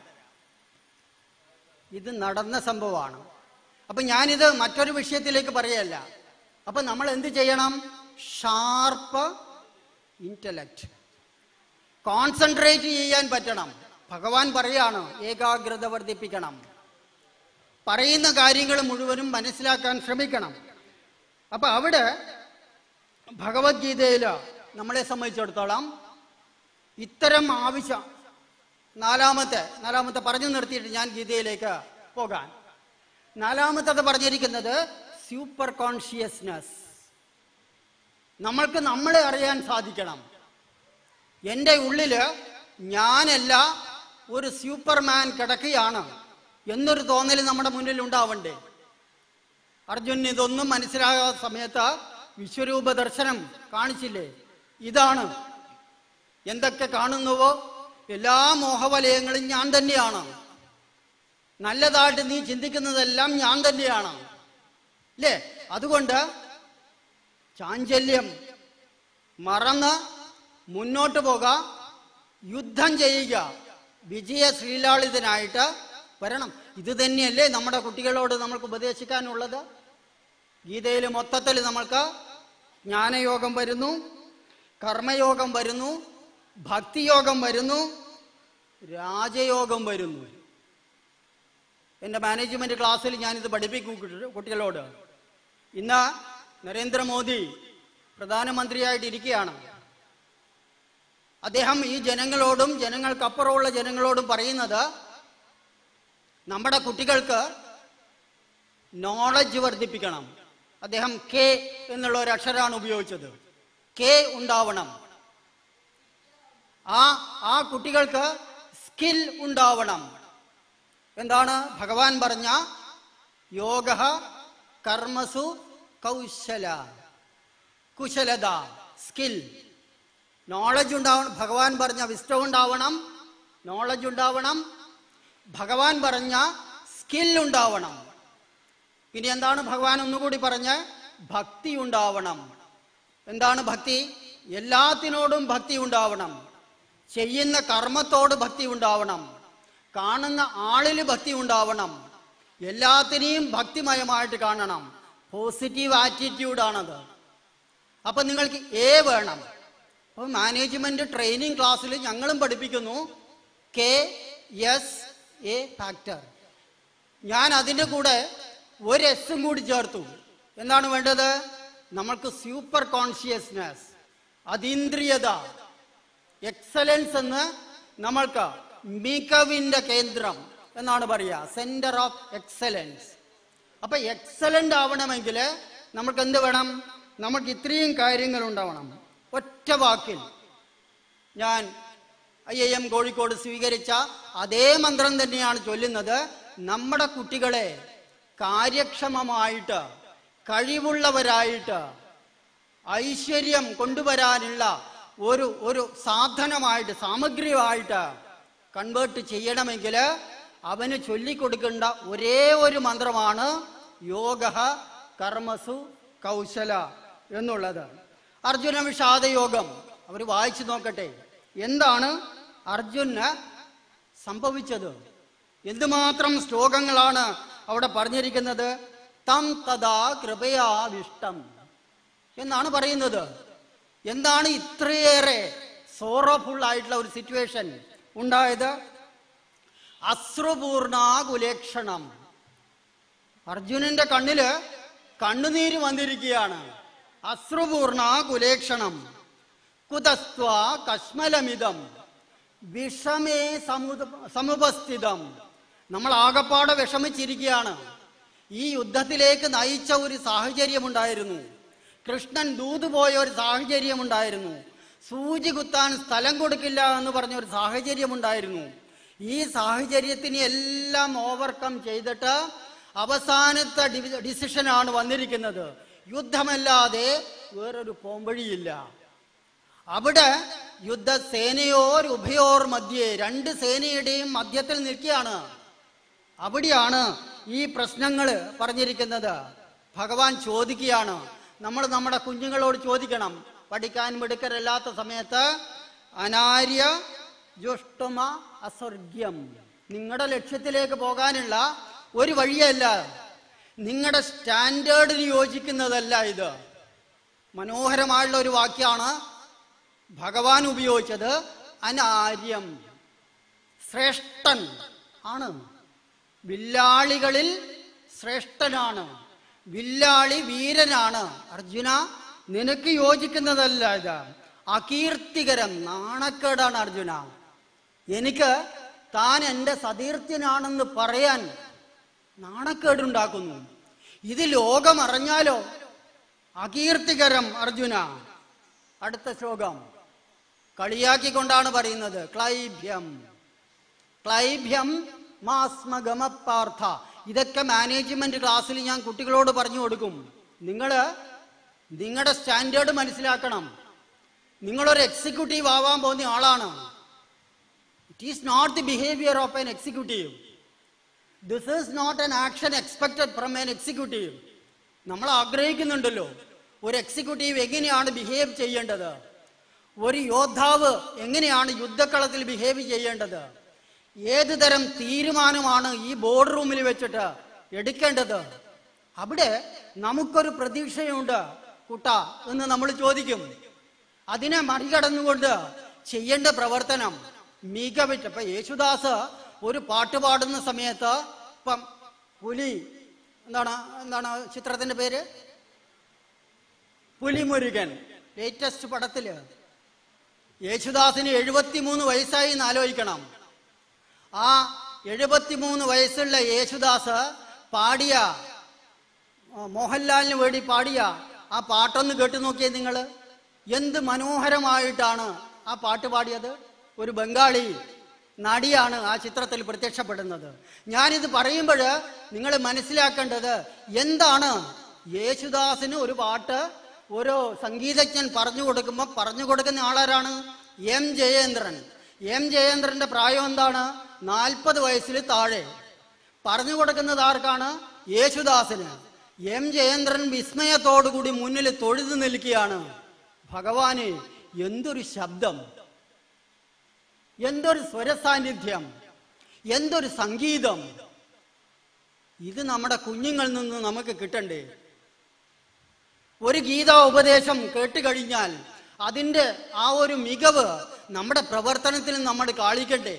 ഇത് നടന്ന സംഭവമാണ്. അപ്പൊ ഞാനിത് മറ്റൊരു വിഷയത്തിലേക്ക് പറയല്ല. അപ്പൊ നമ്മൾ എന്ത് ചെയ്യണം? ഷാർപ്പ് ഇന്റലക്ട്, കോൺസെൻട്രേറ്റ് ചെയ്യാൻ പറ്റണം. ഭഗവാൻ പറയാണ് ഏകാഗ്രത വർദ്ധിപ്പിക്കണം, പറയുന്ന കാര്യങ്ങൾ മുഴുവനും മനസ്സിലാക്കാൻ ശ്രമിക്കണം. അപ്പൊ അവിടെ ഭഗവത്ഗീതയിൽ നമ്മളെ സംബന്ധിച്ചിടത്തോളം ഇത്തരം ആവശ്യം നാലാമത്തെ നാലാമത്തെ പറഞ്ഞു നിർത്തിയിട്ട് ഞാൻ ഗീതയിലേക്ക് പോകാൻ. നാലാമത്തത് പറഞ്ഞിരിക്കുന്നത് സൂപ്പർ കോൺഷ്യസ്നസ്. നമ്മൾക്ക് നമ്മളെ അറിയാൻ സാധിക്കണം. എൻ്റെ ഉള്ളില് ഞാനല്ല ഒരു സൂപ്പർമാൻ കിടക്കുകയാണ് എന്നൊരു തോന്നൽ നമ്മുടെ മുന്നിൽ ഉണ്ടാവണ്ടേ? അർജുനന് ഇതൊന്നും മനസ്സിലാകാത്ത സമയത്ത് വിശ്വരൂപ ദർശനം കാണിച്ചില്ലേ? ഇതാണ്, എന്തൊക്കെ കാണുന്നുവോ എല്ലാ മോഹവലയങ്ങളും ഞാൻ തന്നെയാണ്, നല്ലതായിട്ട് നീ ചിന്തിക്കുന്നതെല്ലാം ഞാൻ തന്നെയാണ് അല്ലേ? അതുകൊണ്ട് ചാഞ്ചല്യം മറന്ന് മുന്നോട്ട് പോക, യുദ്ധം ചെയ്യുക, വിജയ ശ്രീലാളിതനായിട്ട് വരണം. ഇത് തന്നെയല്ലേ നമ്മുടെ കുട്ടികളോട് നമ്മൾക്ക് ഉപദേശിക്കാനുള്ളത്? ഗീതയിൽ മൊത്തത്തിൽ നമ്മൾക്ക് ജ്ഞാനയോഗം വരുന്നു, കർമ്മയോഗം വരുന്നു, ഭക്തിയോഗം വരുന്നു, രാജയോഗം വരുന്നു. എൻ്റെ മാനേജ്മെന്റ് ക്ലാസ്സിൽ ഞാനിത് പഠിപ്പിക്കും കുട്ടികളോട്. ഇന്ന് നരേന്ദ്രമോദി പ്രധാനമന്ത്രിയായിട്ടിരിക്കുകയാണ്. അദ്ദേഹം ഈ ജനങ്ങളോടും ജനങ്ങൾക്കപ്പുറമുള്ള ജനങ്ങളോടും പറയുന്നത് നമ്മുടെ കുട്ടികൾക്ക് നോളജ് വർദ്ധിപ്പിക്കണം. അദ്ദേഹം കെ എന്നുള്ള ഒരു അക്ഷരമാണ് ഉപയോഗിച്ചത്. കെ ഉണ്ടാവണം. ആ ആ കുട്ടികൾക്ക് സ്കിൽ ഉണ്ടാവണം. എന്താണ് ഭഗവാൻ പറഞ്ഞ യോഗ കർമ്മസു കൗശല, കുശലത, സ്കിൽ, നോളജ് ഉണ്ടാവണം. ഭഗവാൻ പറഞ്ഞ വിസ്റ്റം ഉണ്ടാവണം, നോളജ് ഉണ്ടാവണം. ഭഗവാൻ പറഞ്ഞ സ്കിൽ ഉണ്ടാവണം. പിന്നെ എന്താണ് ഭഗവാൻ ഒന്നുകൂടി പറഞ്ഞ്? ഭക്തി ഉണ്ടാവണം. എന്താണ് ഭക്തി? എല്ലാത്തിനോടും ഭക്തി ഉണ്ടാവണം. ചെയ്യുന്ന കർമ്മത്തോട് ഭക്തി ഉണ്ടാവണം. കാണുന്ന ആളിൽ ഭക്തി ഉണ്ടാവണം. എല്ലാത്തിനെയും ഭക്തിമയമായിട്ട് കാണണം. പോസിറ്റീവ് ആറ്റിറ്റ്യൂഡാണത്. അപ്പൊ നിങ്ങൾക്ക് എ വേണം. അപ്പൊ മാനേജ്മെന്റ് ട്രെയിനിങ് ക്ലാസ്സിൽ ഞങ്ങളും പഠിപ്പിക്കുന്നു കെ എസ് എ ഫാക്ടർ. ഞാൻ അതിൻ്റെ കൂടെ ഒരു എസും കൂടി ചേർത്തു. എന്താണ് വേണ്ടത്? നമ്മൾക്ക് സൂപ്പർ കോൺഷ്യസ്നെസ്, അതീന്ദ്രിയത, എക്സലൻസ് എന്ന് നമ്മൾക്ക് മികവിന്റെ കേന്ദ്രം എന്നാണ് പറയുക, സെന്റർ ഓഫ് എക്സലൻസ്. അപ്പൊ എക്സലന്റ് ആവണമെങ്കിൽ നമുക്ക് എന്ത് വേണം? നമുക്ക് ഇത്രയും കാര്യങ്ങൾ ഉണ്ടാവണം. ഒറ്റ വാക്കിൽ ഞാൻ ഐ ഐ എം കോഴിക്കോട് സ്വീകരിച്ച അതേ മന്ത്രം തന്നെയാണ് ചൊല്ലുന്നത്. നമ്മുടെ കുട്ടികളെ കാര്യക്ഷമമായിട്ട്, കഴിവുള്ളവരായിട്ട്, ഐശ്വര്യം കൊണ്ടുവരാനുള്ള ഒരു ഒരു സാധനമായിട്ട്, സാമഗ്രിയായിട്ട് കൺവേർട്ട് ചെയ്യണമെങ്കിൽ അവന് ചൊല്ലിക്കൊടുക്കേണ്ട ഒരേ ഒരു മന്ത്രമാണ് യോഗ കർമ്മസു കൗശല എന്നുള്ളത്. അർജുന വിഷാദയോഗം അവർ വായിച്ചു നോക്കട്ടെ. എന്താണ് അർജുന് സംഭവിച്ചത്? എന്തുമാത്രം ശ്ലോകങ്ങളാണ് അവിടെ പറഞ്ഞിരിക്കുന്നത്? തം തഥാ കൃപയാവിഷ്ടം എന്നാണ് പറയുന്നത്. എന്താണ് ഇത്രയേറെ സോറോഫുൾ ആയിട്ടുള്ള ഒരു സിറ്റുവേഷൻ ഉണ്ടായത്? അശ്രുപൂർണാകുലേക്ഷണം. അർജുനന്റെ കണ്ണില് കണ്ണുനീര് വന്നിരിക്കുകയാണ്. അശ്രുപൂർണാകുലേക്ഷണം. കുതസ്ത്വ കശ്മലമിതം വിഷമേ സമുപസ്ഥിതം. നമ്മൾ ആകപ്പാടെ വിഷമിച്ചിരിക്കുകയാണ്. ഈ യുദ്ധത്തിലേക്ക് നയിച്ച ഒരു സാഹചര്യമുണ്ടായിരുന്നു. കൃഷ്ണൻ ദൂതുപോയ ഒരു സാഹചര്യമുണ്ടായിരുന്നു. സൂചി കുത്താൻ സ്ഥലം കൊടുക്കില്ല എന്ന് പറഞ്ഞ ഒരു സാഹചര്യമുണ്ടായിരുന്നു. ഈ സാഹചര്യത്തിനെ എല്ലാം ഓവർകം ചെയ്തിട്ട് അവസാനത്തെ ഡിസിഷനാണ് വന്നിരിക്കുന്നത്. യുദ്ധമല്ലാതെ വേറൊരു പോംവഴിയില്ല. അവിടെ യുദ്ധസേനയോർ ഉഭയോർ മധ്യേ, രണ്ട് സേനയുടെയും മധ്യത്തിൽ നിൽക്കുകയാണ്. അവിടെയാണ് ഈ പ്രശ്നങ്ങൾ പറഞ്ഞിരിക്കുന്നത്. ഭഗവാൻ ചോദിക്കുകയാണ്, നമ്മൾ നമ്മുടെ കുഞ്ഞുങ്ങളോട് ചോദിക്കണം, പഠിക്കാൻ മിടുക്കരല്ലാത്ത സമയത്ത് അനാര്യ ജുഷ്ടമ അസ്വർഗ്യം, നിങ്ങളുടെ ലക്ഷ്യത്തിലേക്ക് പോകാനുള്ള ഒരു വഴിയല്ല, നിങ്ങളുടെ സ്റ്റാൻഡേർഡിന് യോജിക്കുന്നതല്ല ഇത്. മനോഹരമായുള്ള ഒരു വാക്യാണ് ഭഗവാൻ ഉപയോഗിച്ചത്. അനാര്യം, ശ്രേഷ്ഠൻ ആണ്, വില്ലാളികളിൽ ശ്രേഷ്ഠനാണ്, വില്ലാളി വീരനാണ്. അർജുന, നിനക്ക് യോജിക്കുന്നതല്ല ഇത്. അകീർത്തികരം, നാണക്കേടാണ് അർജുന. എനിക്ക് താൻ എൻ്റെ സതീർത്ഥ്യനാണെന്ന് പറയാൻ നാണക്കേടുണ്ടാക്കുന്നു. ഇത് ലോകം അറിഞ്ഞാലോ? അകീർത്തികരം അർജുന. അടുത്ത ശ്ലോകം കളിയാക്കിക്കൊണ്ടാണ് പറയുന്നത്. ക്ലൈഭ്യം ക്ലൈഭ്യം മാസ്മഗമപാർത്ഥ. ഇതൊക്കെ മാനേജ്മെന്റ് ക്ലാസ്സിൽ ഞാൻ കുട്ടികളോട് പറഞ്ഞു കൊടുക്കും. നിങ്ങൾ നിങ്ങളുടെ സ്റ്റാൻഡേർഡ് മനസ്സിലാക്കണം. നിങ്ങളൊരു എക്സിക്യൂട്ടീവ് ആവാൻ പോകുന്ന ആളാണ്. It is not the behaviour of an executive. This is not an action expected from an executive. നമ്മൾ ആഗ്രഹിക്കുന്നുണ്ടല്ലോ ഒരു എക്സിക്യൂട്ടീവ് എങ്ങനെയാണ് ബിഹേവ് ചെയ്യേണ്ടത്, ഒരു യോദ്ധാവ് എങ്ങനെയാണ് യുദ്ധക്കളത്തിൽ ബിഹേവ് ചെയ്യേണ്ടത്, ഏത് തരം തീരുമാനമാണ് ഈ ബോർഡ് റൂമിൽ വെച്ചിട്ട് എടുക്കേണ്ടത്. അവിടെ നമുക്കൊരു പ്രതീക്ഷയുണ്ട് കുട്ട എന്ന് നമ്മൾ ചോദിക്കും. അതിനെ മറികടന്നുകൊണ്ട് ചെയ്യേണ്ട പ്രവർത്തനം മികവിട്ട്. ഇപ്പൊ യേശുദാസ് ഒരു പാട്ട് പാടുന്ന സമയത്ത്, ഇപ്പം പുലി എന്താണ് എന്താണ് ചിത്രത്തിന്റെ പേര്, പുലിമുരുകൻ, ലേറ്റസ്റ്റ് പടത്തില് യേശുദാസിന് എഴുപത്തിമൂന്ന് വയസ്സായി എന്ന് ആലോചിക്കണം. ആ എഴുപത്തിമൂന്ന് വയസ്സുള്ള യേശുദാസ് പാടിയ, മോഹൻലാലിന് വേണ്ടി പാടിയ ആ പാട്ടൊന്ന് കേട്ടു നോക്കിയേ നിങ്ങൾ. എന്ത് മനോഹരമായിട്ടാണ് ആ പാട്ട് പാടിയത്. ഒരു ബംഗാളി നടിയാണ് ആ ചിത്രത്തിൽ പ്രത്യക്ഷപ്പെടുന്നത്. ഞാനിത് പറയുമ്പോൾ നിങ്ങൾ മനസ്സിലാക്കേണ്ടത് എന്താണ്, യേശുദാസിന് ഒരു പാട്ട് ഒരു സംഗീതജ്ഞൻ പറഞ്ഞു കൊടുക്കുമ്പോൾ പറഞ്ഞു കൊടുക്കുന്ന ആളാരാണ്? എം ജയേന്ദ്രൻ. എം ജയേന്ദ്രന്റെ പ്രായം എന്താണ്? നാൽപ്പത് വയസ്സിൽ താഴെ. പറഞ്ഞു കൊടുക്കുന്നത് ആർക്കാണ്? യേശുദാസിന്. എം ജയേന്ദ്രൻ വിസ്മയത്തോടുകൂടി മുന്നിൽ തൊഴുതു നിൽക്കുകയാണ്. ഭഗവാനെ, എന്തൊരു ശബ്ദം, എന്തൊരു സ്വരസാന്നിധ്യം, എന്തൊരു സംഗീതം. ഇത് നമ്മുടെ കുഞ്ഞുങ്ങളിൽ നിന്ന് നമുക്ക് കിട്ടണ്ടേ? ഒരു ഗീതാ ഉപദേശം കേട്ടുകഴിഞ്ഞാൽ അതിൻ്റെ ആ ഒരു മികവ് നമ്മുടെ പ്രവർത്തനത്തിൽ നമ്മൾ കാണിക്കണ്ടേ?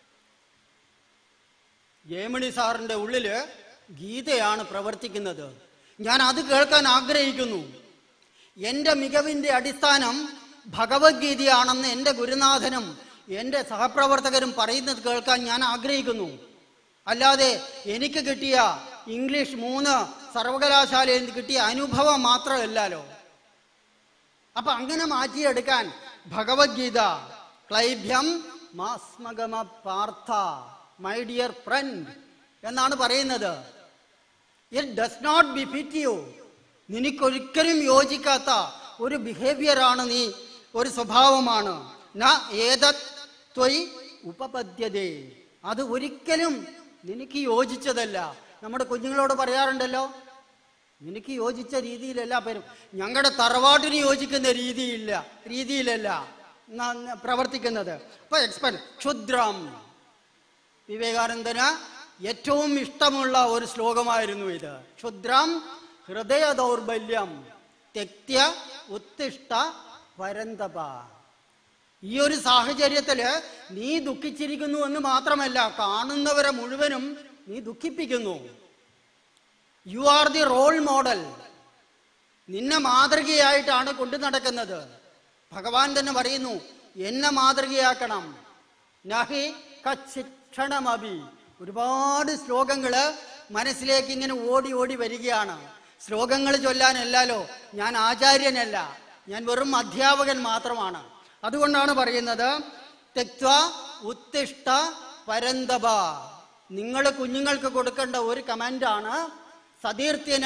ജയമണി സാറിന്റെ ഉള്ളില് ഗീതയാണ് പ്രവർത്തിക്കുന്നത്. ഞാൻ അത് കേൾക്കാൻ ആഗ്രഹിക്കുന്നു. എൻ്റെ മികവിൻ്റെ അടിസ്ഥാനം ഭഗവത്ഗീതയാണെന്ന് എൻ്റെ ഗുരുനാഥനും എൻ്റെ സഹപ്രവർത്തകരും പറയുന്നത് കേൾക്കാൻ ഞാൻ ആഗ്രഹിക്കുന്നു. അല്ലാതെ എനിക്ക് കിട്ടിയ ഇംഗ്ലീഷ് മൂന്ന് സർവകലാശാലയിൽ നിന്ന് കിട്ടിയ അനുഭവം മാത്രമല്ലല്ലോ. അപ്പൊ അങ്ങനെ മാറ്റിയെടുക്കാൻ Bhagavad Gita ക്ലൈഭ്യം മാസ്മഗമ Partha, my dear friend എന്നാണ് പറയുന്നത്. It does not befit U. നിനക്കൊരിക്കലും യോജിക്കാത്ത ഒരു ബിഹേവിയറാണ് നീ, ഒരു സ്വഭാവമാണ്. ന ഏതത് ത്വയി ഉപപദ്യതേ, അത് ഒരിക്കലും നിനക്ക് യോജിച്ചതല്ല. നമ്മുടെ കുഞ്ഞുങ്ങളോട് പറയാറുണ്ടല്ലോ, നിനക്ക് യോജിച്ച രീതിയിലല്ല പേരും. ഞങ്ങളുടെ തറവാട്ടിന് യോജിക്കുന്ന രീതിയില്ല രീതിയിലല്ല പ്രവർത്തിക്കുന്നത്. അപ്പൊ എക്സ്പെർട്ട് ക്ഷുദ്രം, വിവേകാനന്ദന് ഏറ്റവും ഇഷ്ടമുള്ള ഒരു ശ്ലോകമായിരുന്നു ഇത്. ക്ഷുദ്രം ഹൃദയ ദൗർബല്യം തെക്ത്യ ഉത്തിഷ്ഠ പരന്തപ. ഈ ഒരു സാഹചര്യത്തില് നീ ദുഃഖിച്ചിരിക്കുന്നു എന്ന് മാത്രമല്ല, കാണുന്നവരെ മുഴുവനും നീ ദുഃഖിപ്പിക്കുന്നു. You are the role model. നിന്നെ മാതൃകയായിട്ടാണ് കൊണ്ടു നടക്കുന്നത്. ഭഗവാൻ തന്നെ പറയുന്നു, എന്നെ മാതൃകയാക്കണം. നഹി കച്ചിക്ഷണമഭി. ഒരുപാട് ശ്ലോകങ്ങള് മനസ്സിലേക്ക് ഇങ്ങനെ ഓടി ഓടി വരികയാണ്. ശ്ലോകങ്ങൾ ചൊല്ലാനല്ലോ, ഞാൻ ആചാര്യനല്ല, ഞാൻ വെറും അധ്യാപകൻ മാത്രമാണ്. അതുകൊണ്ടാണ് പറയുന്നത് തെക്ത്വ ഉത്തിഷ്ഠ പരന്തപ. നിങ്ങൾ കുഞ്ഞുങ്ങൾക്ക് കൊടുക്കേണ്ട ഒരു കമന്റാണ്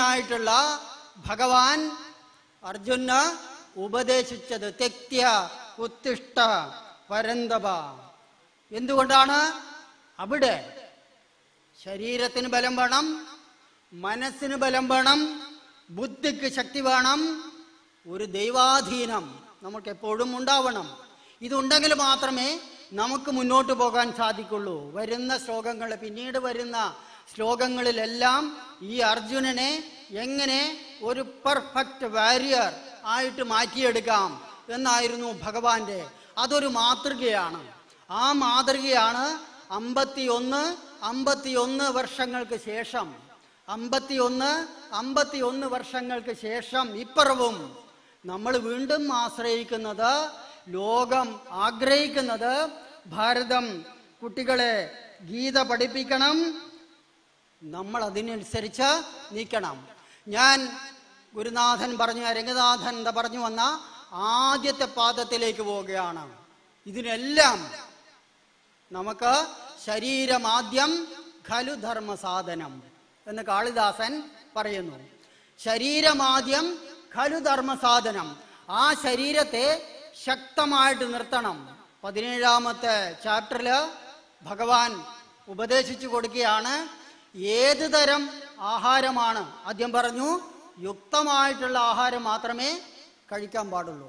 സതീർത്ഥ്യനായിട്ടുള്ള ഭഗവാൻ അർജുന് ഉപദേശിച്ചത്. തെക്ത്യ ഉത്തിഷ്ഠ പരന്തപ. എന്തുകൊണ്ടാണ്? അവിടെ ശരീരത്തിന് ബലം വേണം, മനസ്സിന് ബലം വേണം, ബുദ്ധിക്ക് ശക്തി വേണം, ഒരു ദൈവാധീനം നമുക്ക് എപ്പോഴും ഉണ്ടാവണം. ഇതുണ്ടെങ്കിൽ മാത്രമേ നമുക്ക് മുന്നോട്ട് പോകാൻ സാധിക്കുള്ളൂ. വരുന്ന ശ്ലോകങ്ങൾ, പിന്നീട് വരുന്ന ശ്ലോകങ്ങളിലെല്ലാം ഈ അർജുനനെ എങ്ങനെ ഒരു പെർഫെക്റ്റ് വാരിയർ ആയിട്ട് മാറ്റിയെടുക്കാം എന്നായിരുന്നു ഭഗവാന്റെ. അതൊരു മാതൃകയാണ്. ആ മാതൃകയാണ് അമ്പത്തിയൊന്ന് അമ്പത്തിയൊന്ന് വർഷങ്ങൾക്ക് ശേഷം അമ്പത്തിയൊന്ന് അമ്പത്തിയൊന്ന് വർഷങ്ങൾക്ക് ശേഷം ഇപ്പറവും നമ്മൾ വീണ്ടും ആശ്രയിക്കുന്നത്, ലോകം ആഗ്രഹിക്കുന്നത്, ഭാരതം കുട്ടികളെ ഗീത പഠിപ്പിക്കണം, നമ്മൾ അതിനനുസരിച്ച് നീക്കണം. ഞാൻ ഗുരുനാഥൻ പറഞ്ഞു, രംഗനാഥൻ എന്താ പറഞ്ഞു വന്ന ആദ്യത്തെ പാദത്തിലേക്ക് പോവുകയാണ്. ഇതിനെല്ലാം നമുക്ക് ശരീരമാദ്യം ഖലു ധർമ്മസാധനം എന്ന് കാളിദാസൻ പറയുന്നു. ശരീരമാദ്യം ഖലു ധർമ്മസാധനം. ആ ശരീരത്തെ ശക്തമായിട്ട് നിർത്തണം. പതിനേഴാമത്തെ ചാപ്റ്ററില് ഭഗവാൻ ഉപദേശിച്ചു കൊടുക്കുകയാണ് ഏത് തരം ആഹാരമാണ്. ആദ്യം പറഞ്ഞു യുക്തമായിട്ടുള്ള ആഹാരം മാത്രമേ കഴിക്കാൻ പാടുള്ളൂ.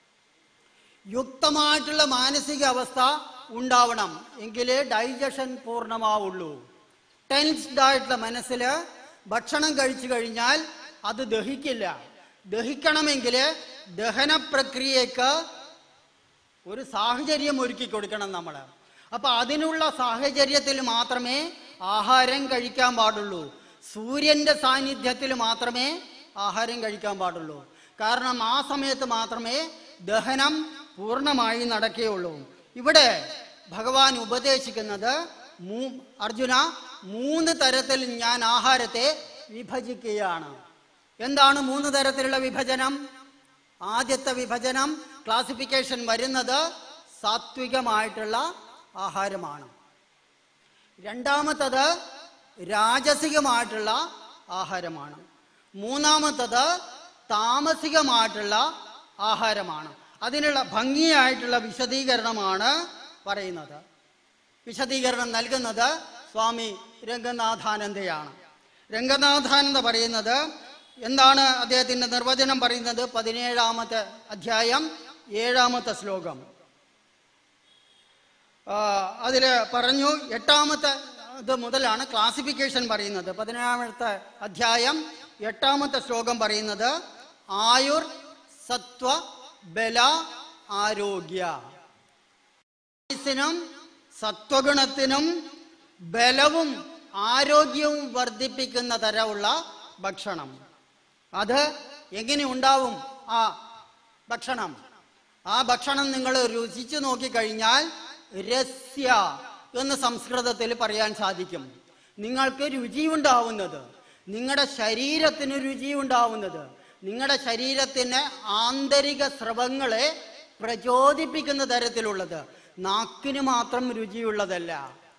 യുക്തമായിട്ടുള്ള മാനസിക അവസ്ഥ ഉണ്ടാവണം, എങ്കിലേ ഡൈജഷൻ പൂർണ്ണമാവുള്ളൂ. ടെൻസ്ഡ് ആയിട്ടുള്ള മനസ്സിൽ ഭക്ഷണം കഴിച്ചു കഴിഞ്ഞാൽ അത് ദഹിക്കില്ല. ദഹിക്കണമെങ്കിൽ ദഹന പ്രക്രിയക്ക് ഒരു സാഹചര്യം ഒരുക്കി കൊടുക്കണം നമ്മൾ. അപ്പൊ അതിനുള്ള സാഹചര്യത്തിൽ മാത്രമേ ആഹാരം കഴിക്കാൻ പാടുള്ളൂ. സൂര്യന്റെ സാന്നിധ്യത്തിൽ മാത്രമേ ആഹാരം കഴിക്കാൻ പാടുള്ളൂ. കാരണം ആ സമയത്ത് മാത്രമേ ദഹനം പൂർണ്ണമായി നടക്കുകയുള്ളൂ. ഇവിടെ ഭഗവാൻ ഉപദേശിക്കുന്നത്, അർജുന, മൂന്ന് തരത്തിൽ ഞാൻ ആഹാരത്തെ വിഭജിക്കുകയാണ്. എന്താണ് മൂന്ന് തരത്തിലുള്ള വിഭജനം? ആദ്യത്തെ വിഭജനം, ക്ലാസിഫിക്കേഷൻ വരുന്നത് സാത്വികമായിട്ടുള്ള ആഹാരമാണ്. രണ്ടാമത്തത് രാജസികമായിട്ടുള്ള ആഹാരമാണ്. മൂന്നാമത്തത് താമസികമായിട്ടുള്ള ആഹാരമാണ്. അതിനുള്ള ഭംഗിയായിട്ടുള്ള വിശദീകരണമാണ് പറയുന്നത്. വിശദീകരണം നൽകുന്നത് സ്വാമി രംഗനാഥാനന്ദയാണ്. രംഗനാഥാനന്ദ പറയുന്നത് എന്താണ്? അദ്ദേഹത്തിന്റെ നിർവചനം പറയുന്നത് പതിനേഴാമത്തെ അധ്യായം ഏഴാമത്തെ ശ്ലോകം. അതില് പറഞ്ഞു, എട്ടാമത്തെ ഇത് മുതലാണ് ക്ലാസിഫിക്കേഷൻ പറയുന്നത്. പതിനേഴാമത്തെ അധ്യായം എട്ടാമത്തെ ശ്ലോകം പറയുന്നത് ആയുർ സത്വ ബല ആരോഗ്യ. ആയുസ്സിനും സത്വഗുണത്തിനും ബലവും ആരോഗ്യവും വർദ്ധിപ്പിക്കുന്ന തരമുള്ള ഭക്ഷണം. അത് എങ്ങനെ ഉണ്ടാവും? ആ ഭക്ഷണം ആ ഭക്ഷണം നിങ്ങൾ രുചിച്ചു നോക്കിക്കഴിഞ്ഞാൽ രസ്യ എന്ന് സംസ്കൃതത്തിൽ പറയാൻ സാധിക്കും. നിങ്ങൾക്ക് രുചി ഉണ്ടാവുന്നത്, നിങ്ങളുടെ ശരീരത്തിന് രുചി ഉണ്ടാവുന്നത്, നിങ്ങളുടെ ശരീരത്തിന് ആന്തരിക സ്രവങ്ങളെ പ്രചോദിപ്പിക്കുന്ന തരത്തിലുള്ളത്, നാക്കിന് മാത്രം രുചിയുള്ളതല്ല.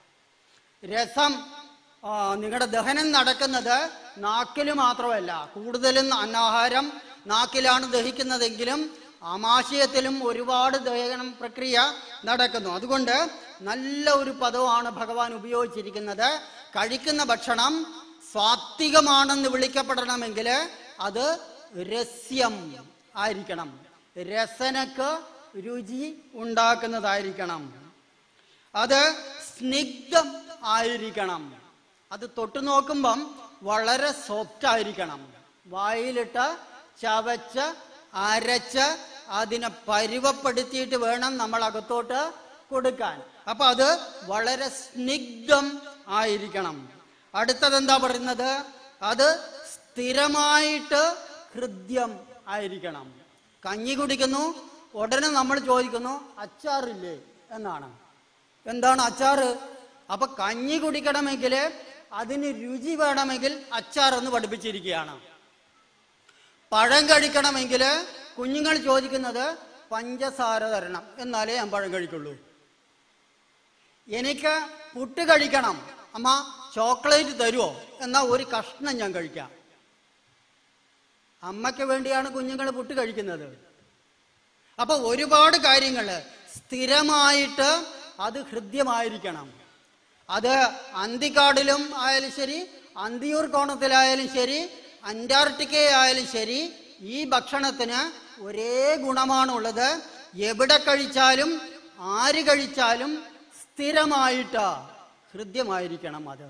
രസം നിങ്ങളുടെ ദഹനം നടക്കുന്നത് നാക്കിൽ മാത്രമല്ല. കൂടുതലും അന്നാഹാരം നാക്കിലാണ് ദഹിക്കുന്നതെങ്കിലും ആമാശയത്തിലും ഒരുപാട് ദഹന പ്രക്രിയ നടക്കുന്നു. അതുകൊണ്ട് നല്ല ഒരു പദമാണ് ഭഗവാൻ ഉപയോഗിച്ചിരിക്കുന്നത്. കഴിക്കുന്ന ഭക്ഷണം സാത്വികമാണെന്ന് വിളിക്കപ്പെടണമെങ്കിൽ അത് രസ്യം ആയിരിക്കണം, രസനക്ക് രുചി ഉണ്ടാക്കുന്നതായിരിക്കണം. അത് സ്നിഗ്ധം ആയിരിക്കണം. അത് തൊട്ടു നോക്കുമ്പം വളരെ സോഫ്റ്റ് ആയിരിക്കണം. വായിലിട്ട് ചവച്ച് അരച്ച് അതിനെ പരുവപ്പെടുത്തിയിട്ട് വേണം നമ്മൾ അകത്തോട്ട് കൊടുക്കാൻ. അപ്പൊ അത് വളരെ സ്നിഗ്ധം ആയിരിക്കണം. അടുത്തതെന്താ പറയുന്നത്? അത് സ്ഥിരമായിട്ട് ഹൃദ്യം ആയിരിക്കണം. കഞ്ഞി കുടിക്കുന്നു, ഉടനെ നമ്മൾ ചോദിക്കുന്നു അച്ചാറില്ലേ എന്നാണ്. എന്താണ് അച്ചാറ്? അപ്പൊ കഞ്ഞി കുടിക്കണമെങ്കിൽ അതിന് രുചി വേണമെങ്കിൽ അച്ചാർ എന്ന് പഠിപ്പിച്ചിരിക്കുകയാണ്. പഴം കഴിക്കണമെങ്കിൽ കുഞ്ഞുങ്ങൾ ചോദിക്കുന്നത് പഞ്ചസാര തരണം എന്നാലേ ഞാൻ പഴം കഴിക്കുള്ളൂ. എനിക്ക് പുട്ട് കഴിക്കണം, അമ്മ ചോക്ലേറ്റ് തരുമോ എന്നാ ഒരു കഷ്ണം ഞാൻ കഴിക്കാം. അമ്മയ്ക്ക് വേണ്ടിയാണ് കുഞ്ഞുങ്ങൾ പുട്ട് കഴിക്കുന്നത്. അപ്പൊ ഒരുപാട് കാര്യങ്ങൾ സ്ഥിരമായിട്ട് അത് ഹൃദ്യമായിരിക്കണം. അത് അന്തിക്കാടിലും ആയാലും ശരി, അന്തിയൂർ കോണത്തിലായാലും ശരി, അന്റാർട്ടിക്കയായാലും ശരി, ഈ ഭക്ഷണത്തിന് ഒരേ ഗുണമാണുള്ളത്. എവിടെ കഴിച്ചാലും ആര് കഴിച്ചാലും സ്ഥിരമായിട്ട് ഹൃദ്യമായിരിക്കണം. അത്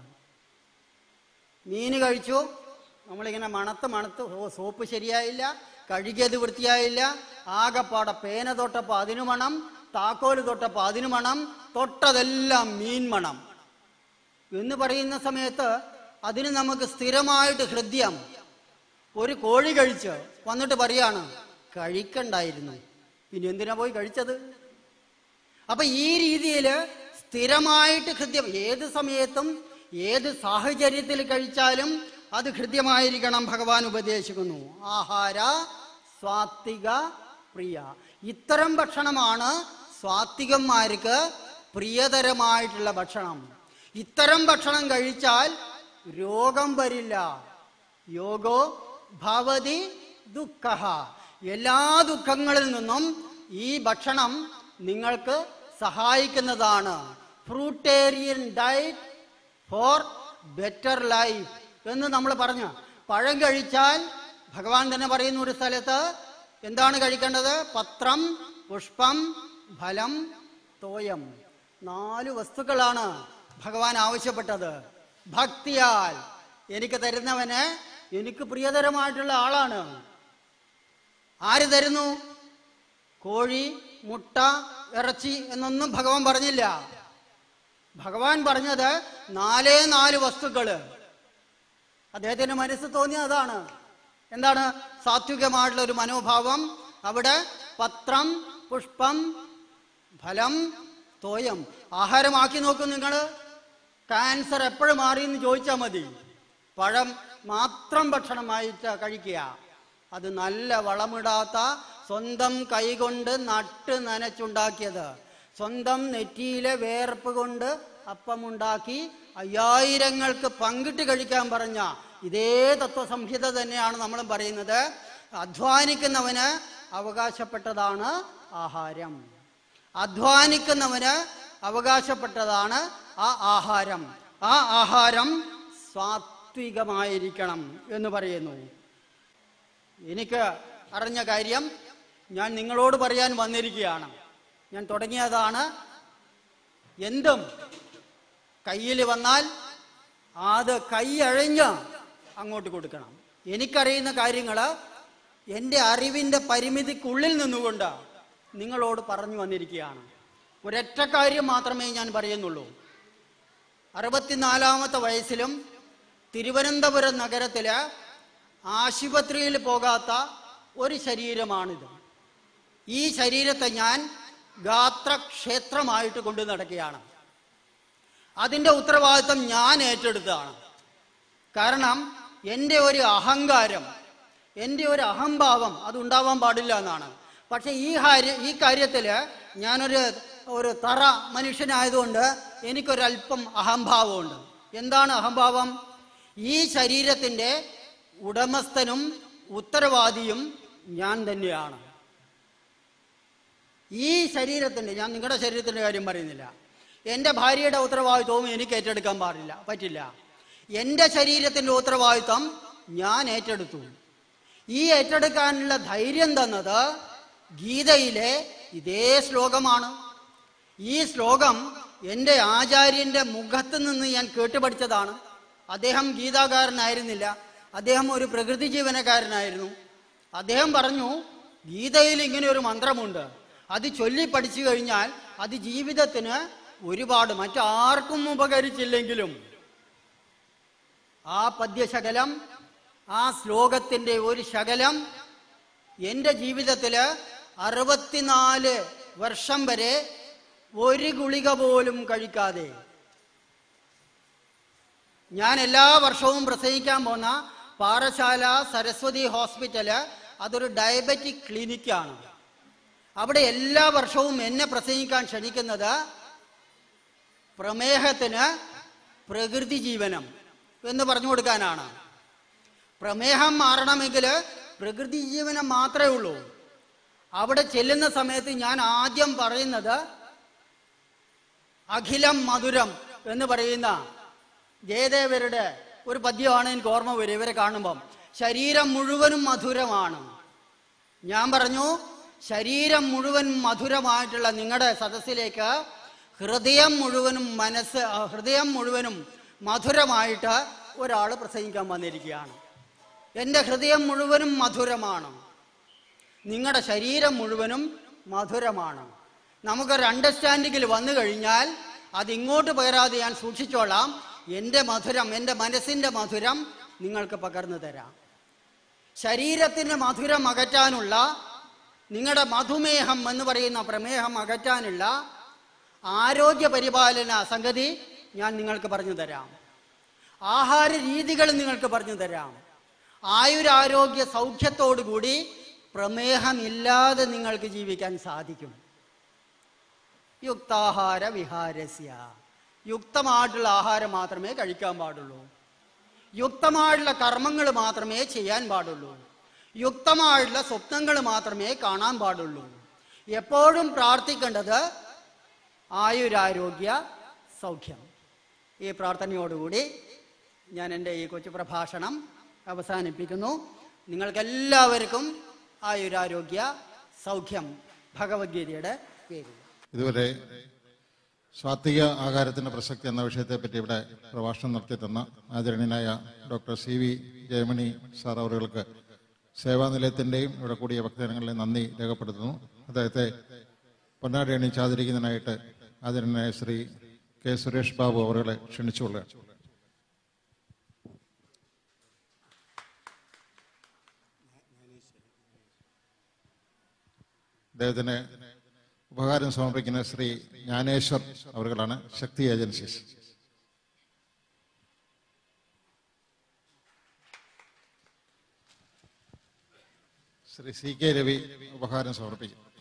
മീൻ കഴിച്ചു, നമ്മളിങ്ങനെ മണത്ത് മണത്ത് ഓ സോപ്പ് ശരിയായില്ല, കഴുകിയത് വൃത്തിയായില്ല, ആകപ്പാടെ പേന തൊട്ടപ്പോൾ അതിനു മണം, താക്കോല് തൊട്ടപ്പോൾ അതിനു മണം, തൊട്ടതെല്ലാം മീൻ മണം എന്ന് പറയുന്ന സമയത്ത് അതിന് നമുക്ക് സ്ഥിരമായിട്ട് ഹൃദ്യം. ഒരു കോഴി കഴിച്ച് വന്നിട്ട് പറയാണ് കഴിക്കണ്ടായിരുന്നു, പിന്നെ എന്തിനാ പോയി കഴിച്ചത്? അപ്പൊ ഈ രീതിയിൽ സ്ഥിരമായിട്ട് ഹൃദ്യം, ഏത് സമയത്തും ഏത് സാഹചര്യത്തിൽ കഴിച്ചാലും അത് ഹൃദ്യമായിരിക്കണം ഭഗവാൻ ഉപദേശിക്കുന്നു. ആഹാര സ്വാത്വിക പ്രിയ, ഇത്തരം ഭക്ഷണമാണ് സ്വാത്വികന്മാർക്ക് പ്രിയതരമായിട്ടുള്ള ഭക്ഷണം. ഇത്തരം ഭക്ഷണം കഴിച്ചാൽ രോഗം വരില്ല. യോഗോ ഭവതി ദുഃഖ, എല്ലാ ദുഃഖങ്ങളിൽ നിന്നും ഈ ഭക്ഷണം നിങ്ങൾക്ക് സഹായിക്കുന്നതാണ്. Fruitarian diet for better life എന്ന് നമ്മൾ പറഞ്ഞു. പഴം കഴിച്ചാൽ ഭഗവാൻ തന്നെ പറയുന്ന ഒരു സ്ഥലത്ത് എന്താണ് കഴിക്കേണ്ടത്? പത്രം, പുഷ്പം, ഫലം, തോയം. നാല് വസ്തുക്കളാണ് ഭഗവാൻ ആവശ്യപ്പെട്ടത്. ഭക്തിയാൽ എനിക്ക് തരുന്നവന് എനിക്ക് പ്രിയതരമായിട്ടുള്ള ആളാണ്. ആര് തരുന്നു? കോഴി, മുട്ട, ഇറച്ചി എന്നൊന്നും ഭഗവാൻ പറഞ്ഞില്ല. ഭഗവാൻ പറഞ്ഞത് നാലേ നാല് വസ്തുക്കള്. അദ്ദേഹത്തിന്റെ മനസ്സ് തോന്നിയ അതാണ്. എന്താണ്? സാത്വികമായിട്ടുള്ള ഒരു മനോഭാവം. അവിടെ പത്രം, പുഷ്പം, ഫലം, തോയം. ആഹാരമാക്കി നോക്കും നിങ്ങൾ. ക്യാൻസർ എപ്പോഴും മാറിയെന്ന് ചോദിച്ചാൽ മതി. പഴം മാത്രം ഭക്ഷണമായിട്ട് കഴിക്കുക. അത് നല്ല വളമിടാത്ത സ്വന്തം കൈകൊണ്ട് നട്ട് നനച്ചുണ്ടാക്കിയത്, സ്വന്തം നെറ്റിയിലെ വേർപ്പ് കൊണ്ട് അപ്പമുണ്ടാക്കി അയ്യായിരങ്ങൾക്ക് പങ്കിട്ട് കഴിക്കാൻ പറഞ്ഞ ഇതേ തത്വസംഹിത തന്നെയാണ് നമ്മളും പറയുന്നത്. അധ്വാനിക്കുന്നവന് അവകാശപ്പെട്ടതാണ് ആഹാരം. അധ്വാനിക്കുന്നവന് അവകാശപ്പെട്ടതാണ് ആ ആഹാരം. ആ ആഹാരം സാത്വികമായിരിക്കണം എന്ന് പറയുന്നു. എനിക്ക് അറിഞ്ഞ കാര്യം ഞാൻ നിങ്ങളോട് പറയാൻ വന്നിരിക്കുകയാണ്. ഞാൻ തുടങ്ങിയതാണ്. എന്തും കയ്യിൽ വന്നാൽ അത് കൈയഴിഞ്ഞ് അങ്ങോട്ട് കൊടുക്കണം. എനിക്കറിയുന്ന കാര്യങ്ങൾ എൻ്റെ അറിവിൻ്റെ പരിമിതിക്കുള്ളിൽ നിന്നുകൊണ്ട് നിങ്ങളോട് പറഞ്ഞു വന്നിരിക്കുകയാണ്. ഒരൊറ്റ കാര്യം മാത്രമേ ഞാൻ പറയുന്നുള്ളൂ. അറുപത്തിനാലാമത്തെ വയസ്സിലും തിരുവനന്തപുരം നഗരത്തില് ആശുപത്രിയിൽ പോകാത്ത ഒരു ശരീരമാണിത്. ഈ ശരീരത്തെ ഞാൻ ഗാത്രക്ഷേത്രമായിട്ട് കൊണ്ടു നടക്കുകയാണ്. അതിൻ്റെ ഉത്തരവാദിത്വം ഞാൻ ഏറ്റെടുത്തതാണ്. കാരണം എൻ്റെ ഒരു അഹങ്കാരം, എൻ്റെ ഒരു അഹംഭാവം അതുണ്ടാവാൻ പാടില്ല എന്നാണ്. പക്ഷെ ഈ കാര്യ ഈ കാര്യത്തിൽ ഞാനൊരു ഒരു തറ മനുഷ്യനായതുകൊണ്ട് എനിക്കൊരല്പം അഹംഭാവമുണ്ട്. എന്താണ് അഹംഭാവം? ഈ ശരീരത്തിൻ്റെ ഉടമസ്ഥനും ഉത്തരവാദിയും ഞാൻ തന്നെയാണ്. ഈ ശരീരത്തിൻ്റെ, ഞാൻ നിങ്ങളുടെ ശരീരത്തിൻ്റെ കാര്യം പറയുന്നില്ല, എൻ്റെ ഭാര്യയുടെ ഉത്തരവാദിത്വവും എനിക്ക് ഏറ്റെടുക്കാൻ പാടില്ല പറ്റില്ല. എൻ്റെ ശരീരത്തിൻ്റെ ഉത്തരവാദിത്വം ഞാൻ ഏറ്റെടുത്തു. ഈ ഏറ്റെടുക്കാനുള്ള ധൈര്യം തന്നത് ഗീതയിലെ ഇതേ ശ്ലോകമാണ്. ഈ ശ്ലോകം എൻ്റെ ആചാര്യൻ്റെ മുഖത്ത് നിന്ന് ഞാൻ കേട്ടുപഠിച്ചതാണ്. അദ്ദേഹം ഗീതാകാരനായിരുന്നില്ല, അദ്ദേഹം ഒരു പ്രകൃതി ജീവനക്കാരനായിരുന്നു. അദ്ദേഹം പറഞ്ഞു, ഗീതയിൽ ഇങ്ങനെ ഒരു മന്ത്രമുണ്ട്, അത് ചൊല്ലി പഠിച്ചു കഴിഞ്ഞാൽ അത് ജീവിതത്തിന് ഒരുപാട്, മറ്റാർക്കും ഉപകരിച്ചില്ലെങ്കിലും ആ പദ്യശകലം, ആ ശ്ലോകത്തിൻ്റെ ഒരു ശകലം എൻ്റെ ജീവിതത്തിൽ അറുപത്തിനാല് വർഷം വരെ ഒരു ഗുളിക പോലും കഴിക്കാതെ, ഞാൻ എല്ലാ വർഷവും പ്രസംഗിക്കാൻ പോന്ന പാറശാല സരസ്വതി ഹോസ്പിറ്റല് അതൊരു ഡയബറ്റിക് ക്ലിനിക്കാണ്. അവിടെ എല്ലാ വർഷവും എന്നെ പ്രസംഗിക്കാൻ ക്ഷണിക്കുന്നത് പ്രമേഹത്തിന് പ്രകൃതി ജീവനം എന്ന് പറഞ്ഞു കൊടുക്കാനാണ്. പ്രമേഹം മാറണമെങ്കിൽ പ്രകൃതി ജീവനം മാത്രമേ ഉള്ളൂ. അവിടെ ചെല്ലുന്ന സമയത്ത് ഞാൻ ആദ്യം പറയുന്നത് അഖിലം മധുരം എന്ന് പറയുന്ന ജയദേവരുടെ ഒരു പദ്യമാണ് എനിക്ക് ഓർമ്മ വരും. ഇവരെ കാണുമ്പം ശരീരം മുഴുവനും മധുരമാണ്. ഞാൻ പറഞ്ഞു, ശരീരം മുഴുവൻ മധുരമായിട്ടുള്ള നിങ്ങളുടെ സദസ്സിലേക്ക് ഹൃദയം മുഴുവനും മനസ്സ് ഹൃദയം മുഴുവനും മധുരമായിട്ട് ഒരാൾ പ്രസംഗിക്കാൻ വന്നിരിക്കുകയാണ്. എൻ്റെ ഹൃദയം മുഴുവനും മധുരമാണ്, നിങ്ങളുടെ ശരീരം മുഴുവനും മധുരമാണ്. നമുക്കൊരു അണ്ടർസ്റ്റാൻഡിങ്ങിൽ വന്നു കഴിഞ്ഞാൽ അതിങ്ങോട്ട് പകരാതെ ഞാൻ സൂക്ഷിച്ചോളാം. എൻ്റെ മധുരം, എൻ്റെ മനസ്സിൻ്റെ മധുരം നിങ്ങൾക്ക് പകർന്നു തരാം. ശരീരത്തിൻ്റെ മധുരം അകറ്റാനുള്ള, നിങ്ങളുടെ മധുമേഹം എന്ന് പറയുന്ന പ്രമേഹം അകറ്റാനുള്ള ആരോഗ്യ പരിപാലന സംഗതി ഞാൻ നിങ്ങൾക്ക് പറഞ്ഞു തരാം. ആഹാര രീതികൾ നിങ്ങൾക്ക് പറഞ്ഞു തരാം. ആയുരാരോഗ്യ സൗഖ്യത്തോടുകൂടി പ്രമേഹമില്ലാതെ നിങ്ങൾക്ക് ജീവിക്കാൻ സാധിക്കും. യുക്താഹാര വിഹാരസ്യ, യുക്തമായിട്ടുള്ള ആഹാരം മാത്രമേ കഴിക്കാൻ പാടുള്ളൂ. യുക്തമായിട്ടുള്ള കർമ്മങ്ങൾ മാത്രമേ ചെയ്യാൻ പാടുള്ളൂ. യുക്തമായിട്ടുള്ള സ്വപ്നങ്ങൾ മാത്രമേ കാണാൻ പാടുള്ളൂ. എപ്പോഴും പ്രാർത്ഥിക്കേണ്ടത് ആയുരാരോഗ്യ സൗഖ്യം. ഈ പ്രാർത്ഥനയോടുകൂടി ഞാൻ എൻ്റെ ഈ കൊച്ചു പ്രഭാഷണം അവസാനിപ്പിക്കുന്നു. നിങ്ങൾക്കെല്ലാവർക്കും ആയുരാരോഗ്യ സൗഖ്യം ഭഗവത്ഗീതയുടെ പേരിൽ. ഇതുവരെ സാത്വിക ആഹാരത്തിൻ്റെ പ്രസക്തി എന്ന വിഷയത്തെപ്പറ്റി ഇവിടെ പ്രഭാഷണം നടത്തി തന്ന ആദരണീയനായ doctor C V Jayamani sir അവർക്ക് സേവാനിലയത്തിൻ്റെയും ഇവിടെ കൂടിയ ഭക്തജനങ്ങളിലെ നന്ദി രേഖപ്പെടുത്തുന്നു. അദ്ദേഹത്തെ പൊന്നാടി അണിയിച്ചാതിരിക്കുന്നതിനായിട്ട് ആദരണീയനായ ശ്രീ കെ സുരേഷ് ബാബു അവരെ ക്ഷണിച്ചുകൊള്ളുക. അദ്ദേഹത്തിന് ഉപഹാരം സമർപ്പിക്കുന്ന ശ്രീ ജ്ഞാനേശ്വർ അവர்களാണ്, Shakti agencies. Shri C K Ravi ഉപഹാരം സമർപ്പിക്കും.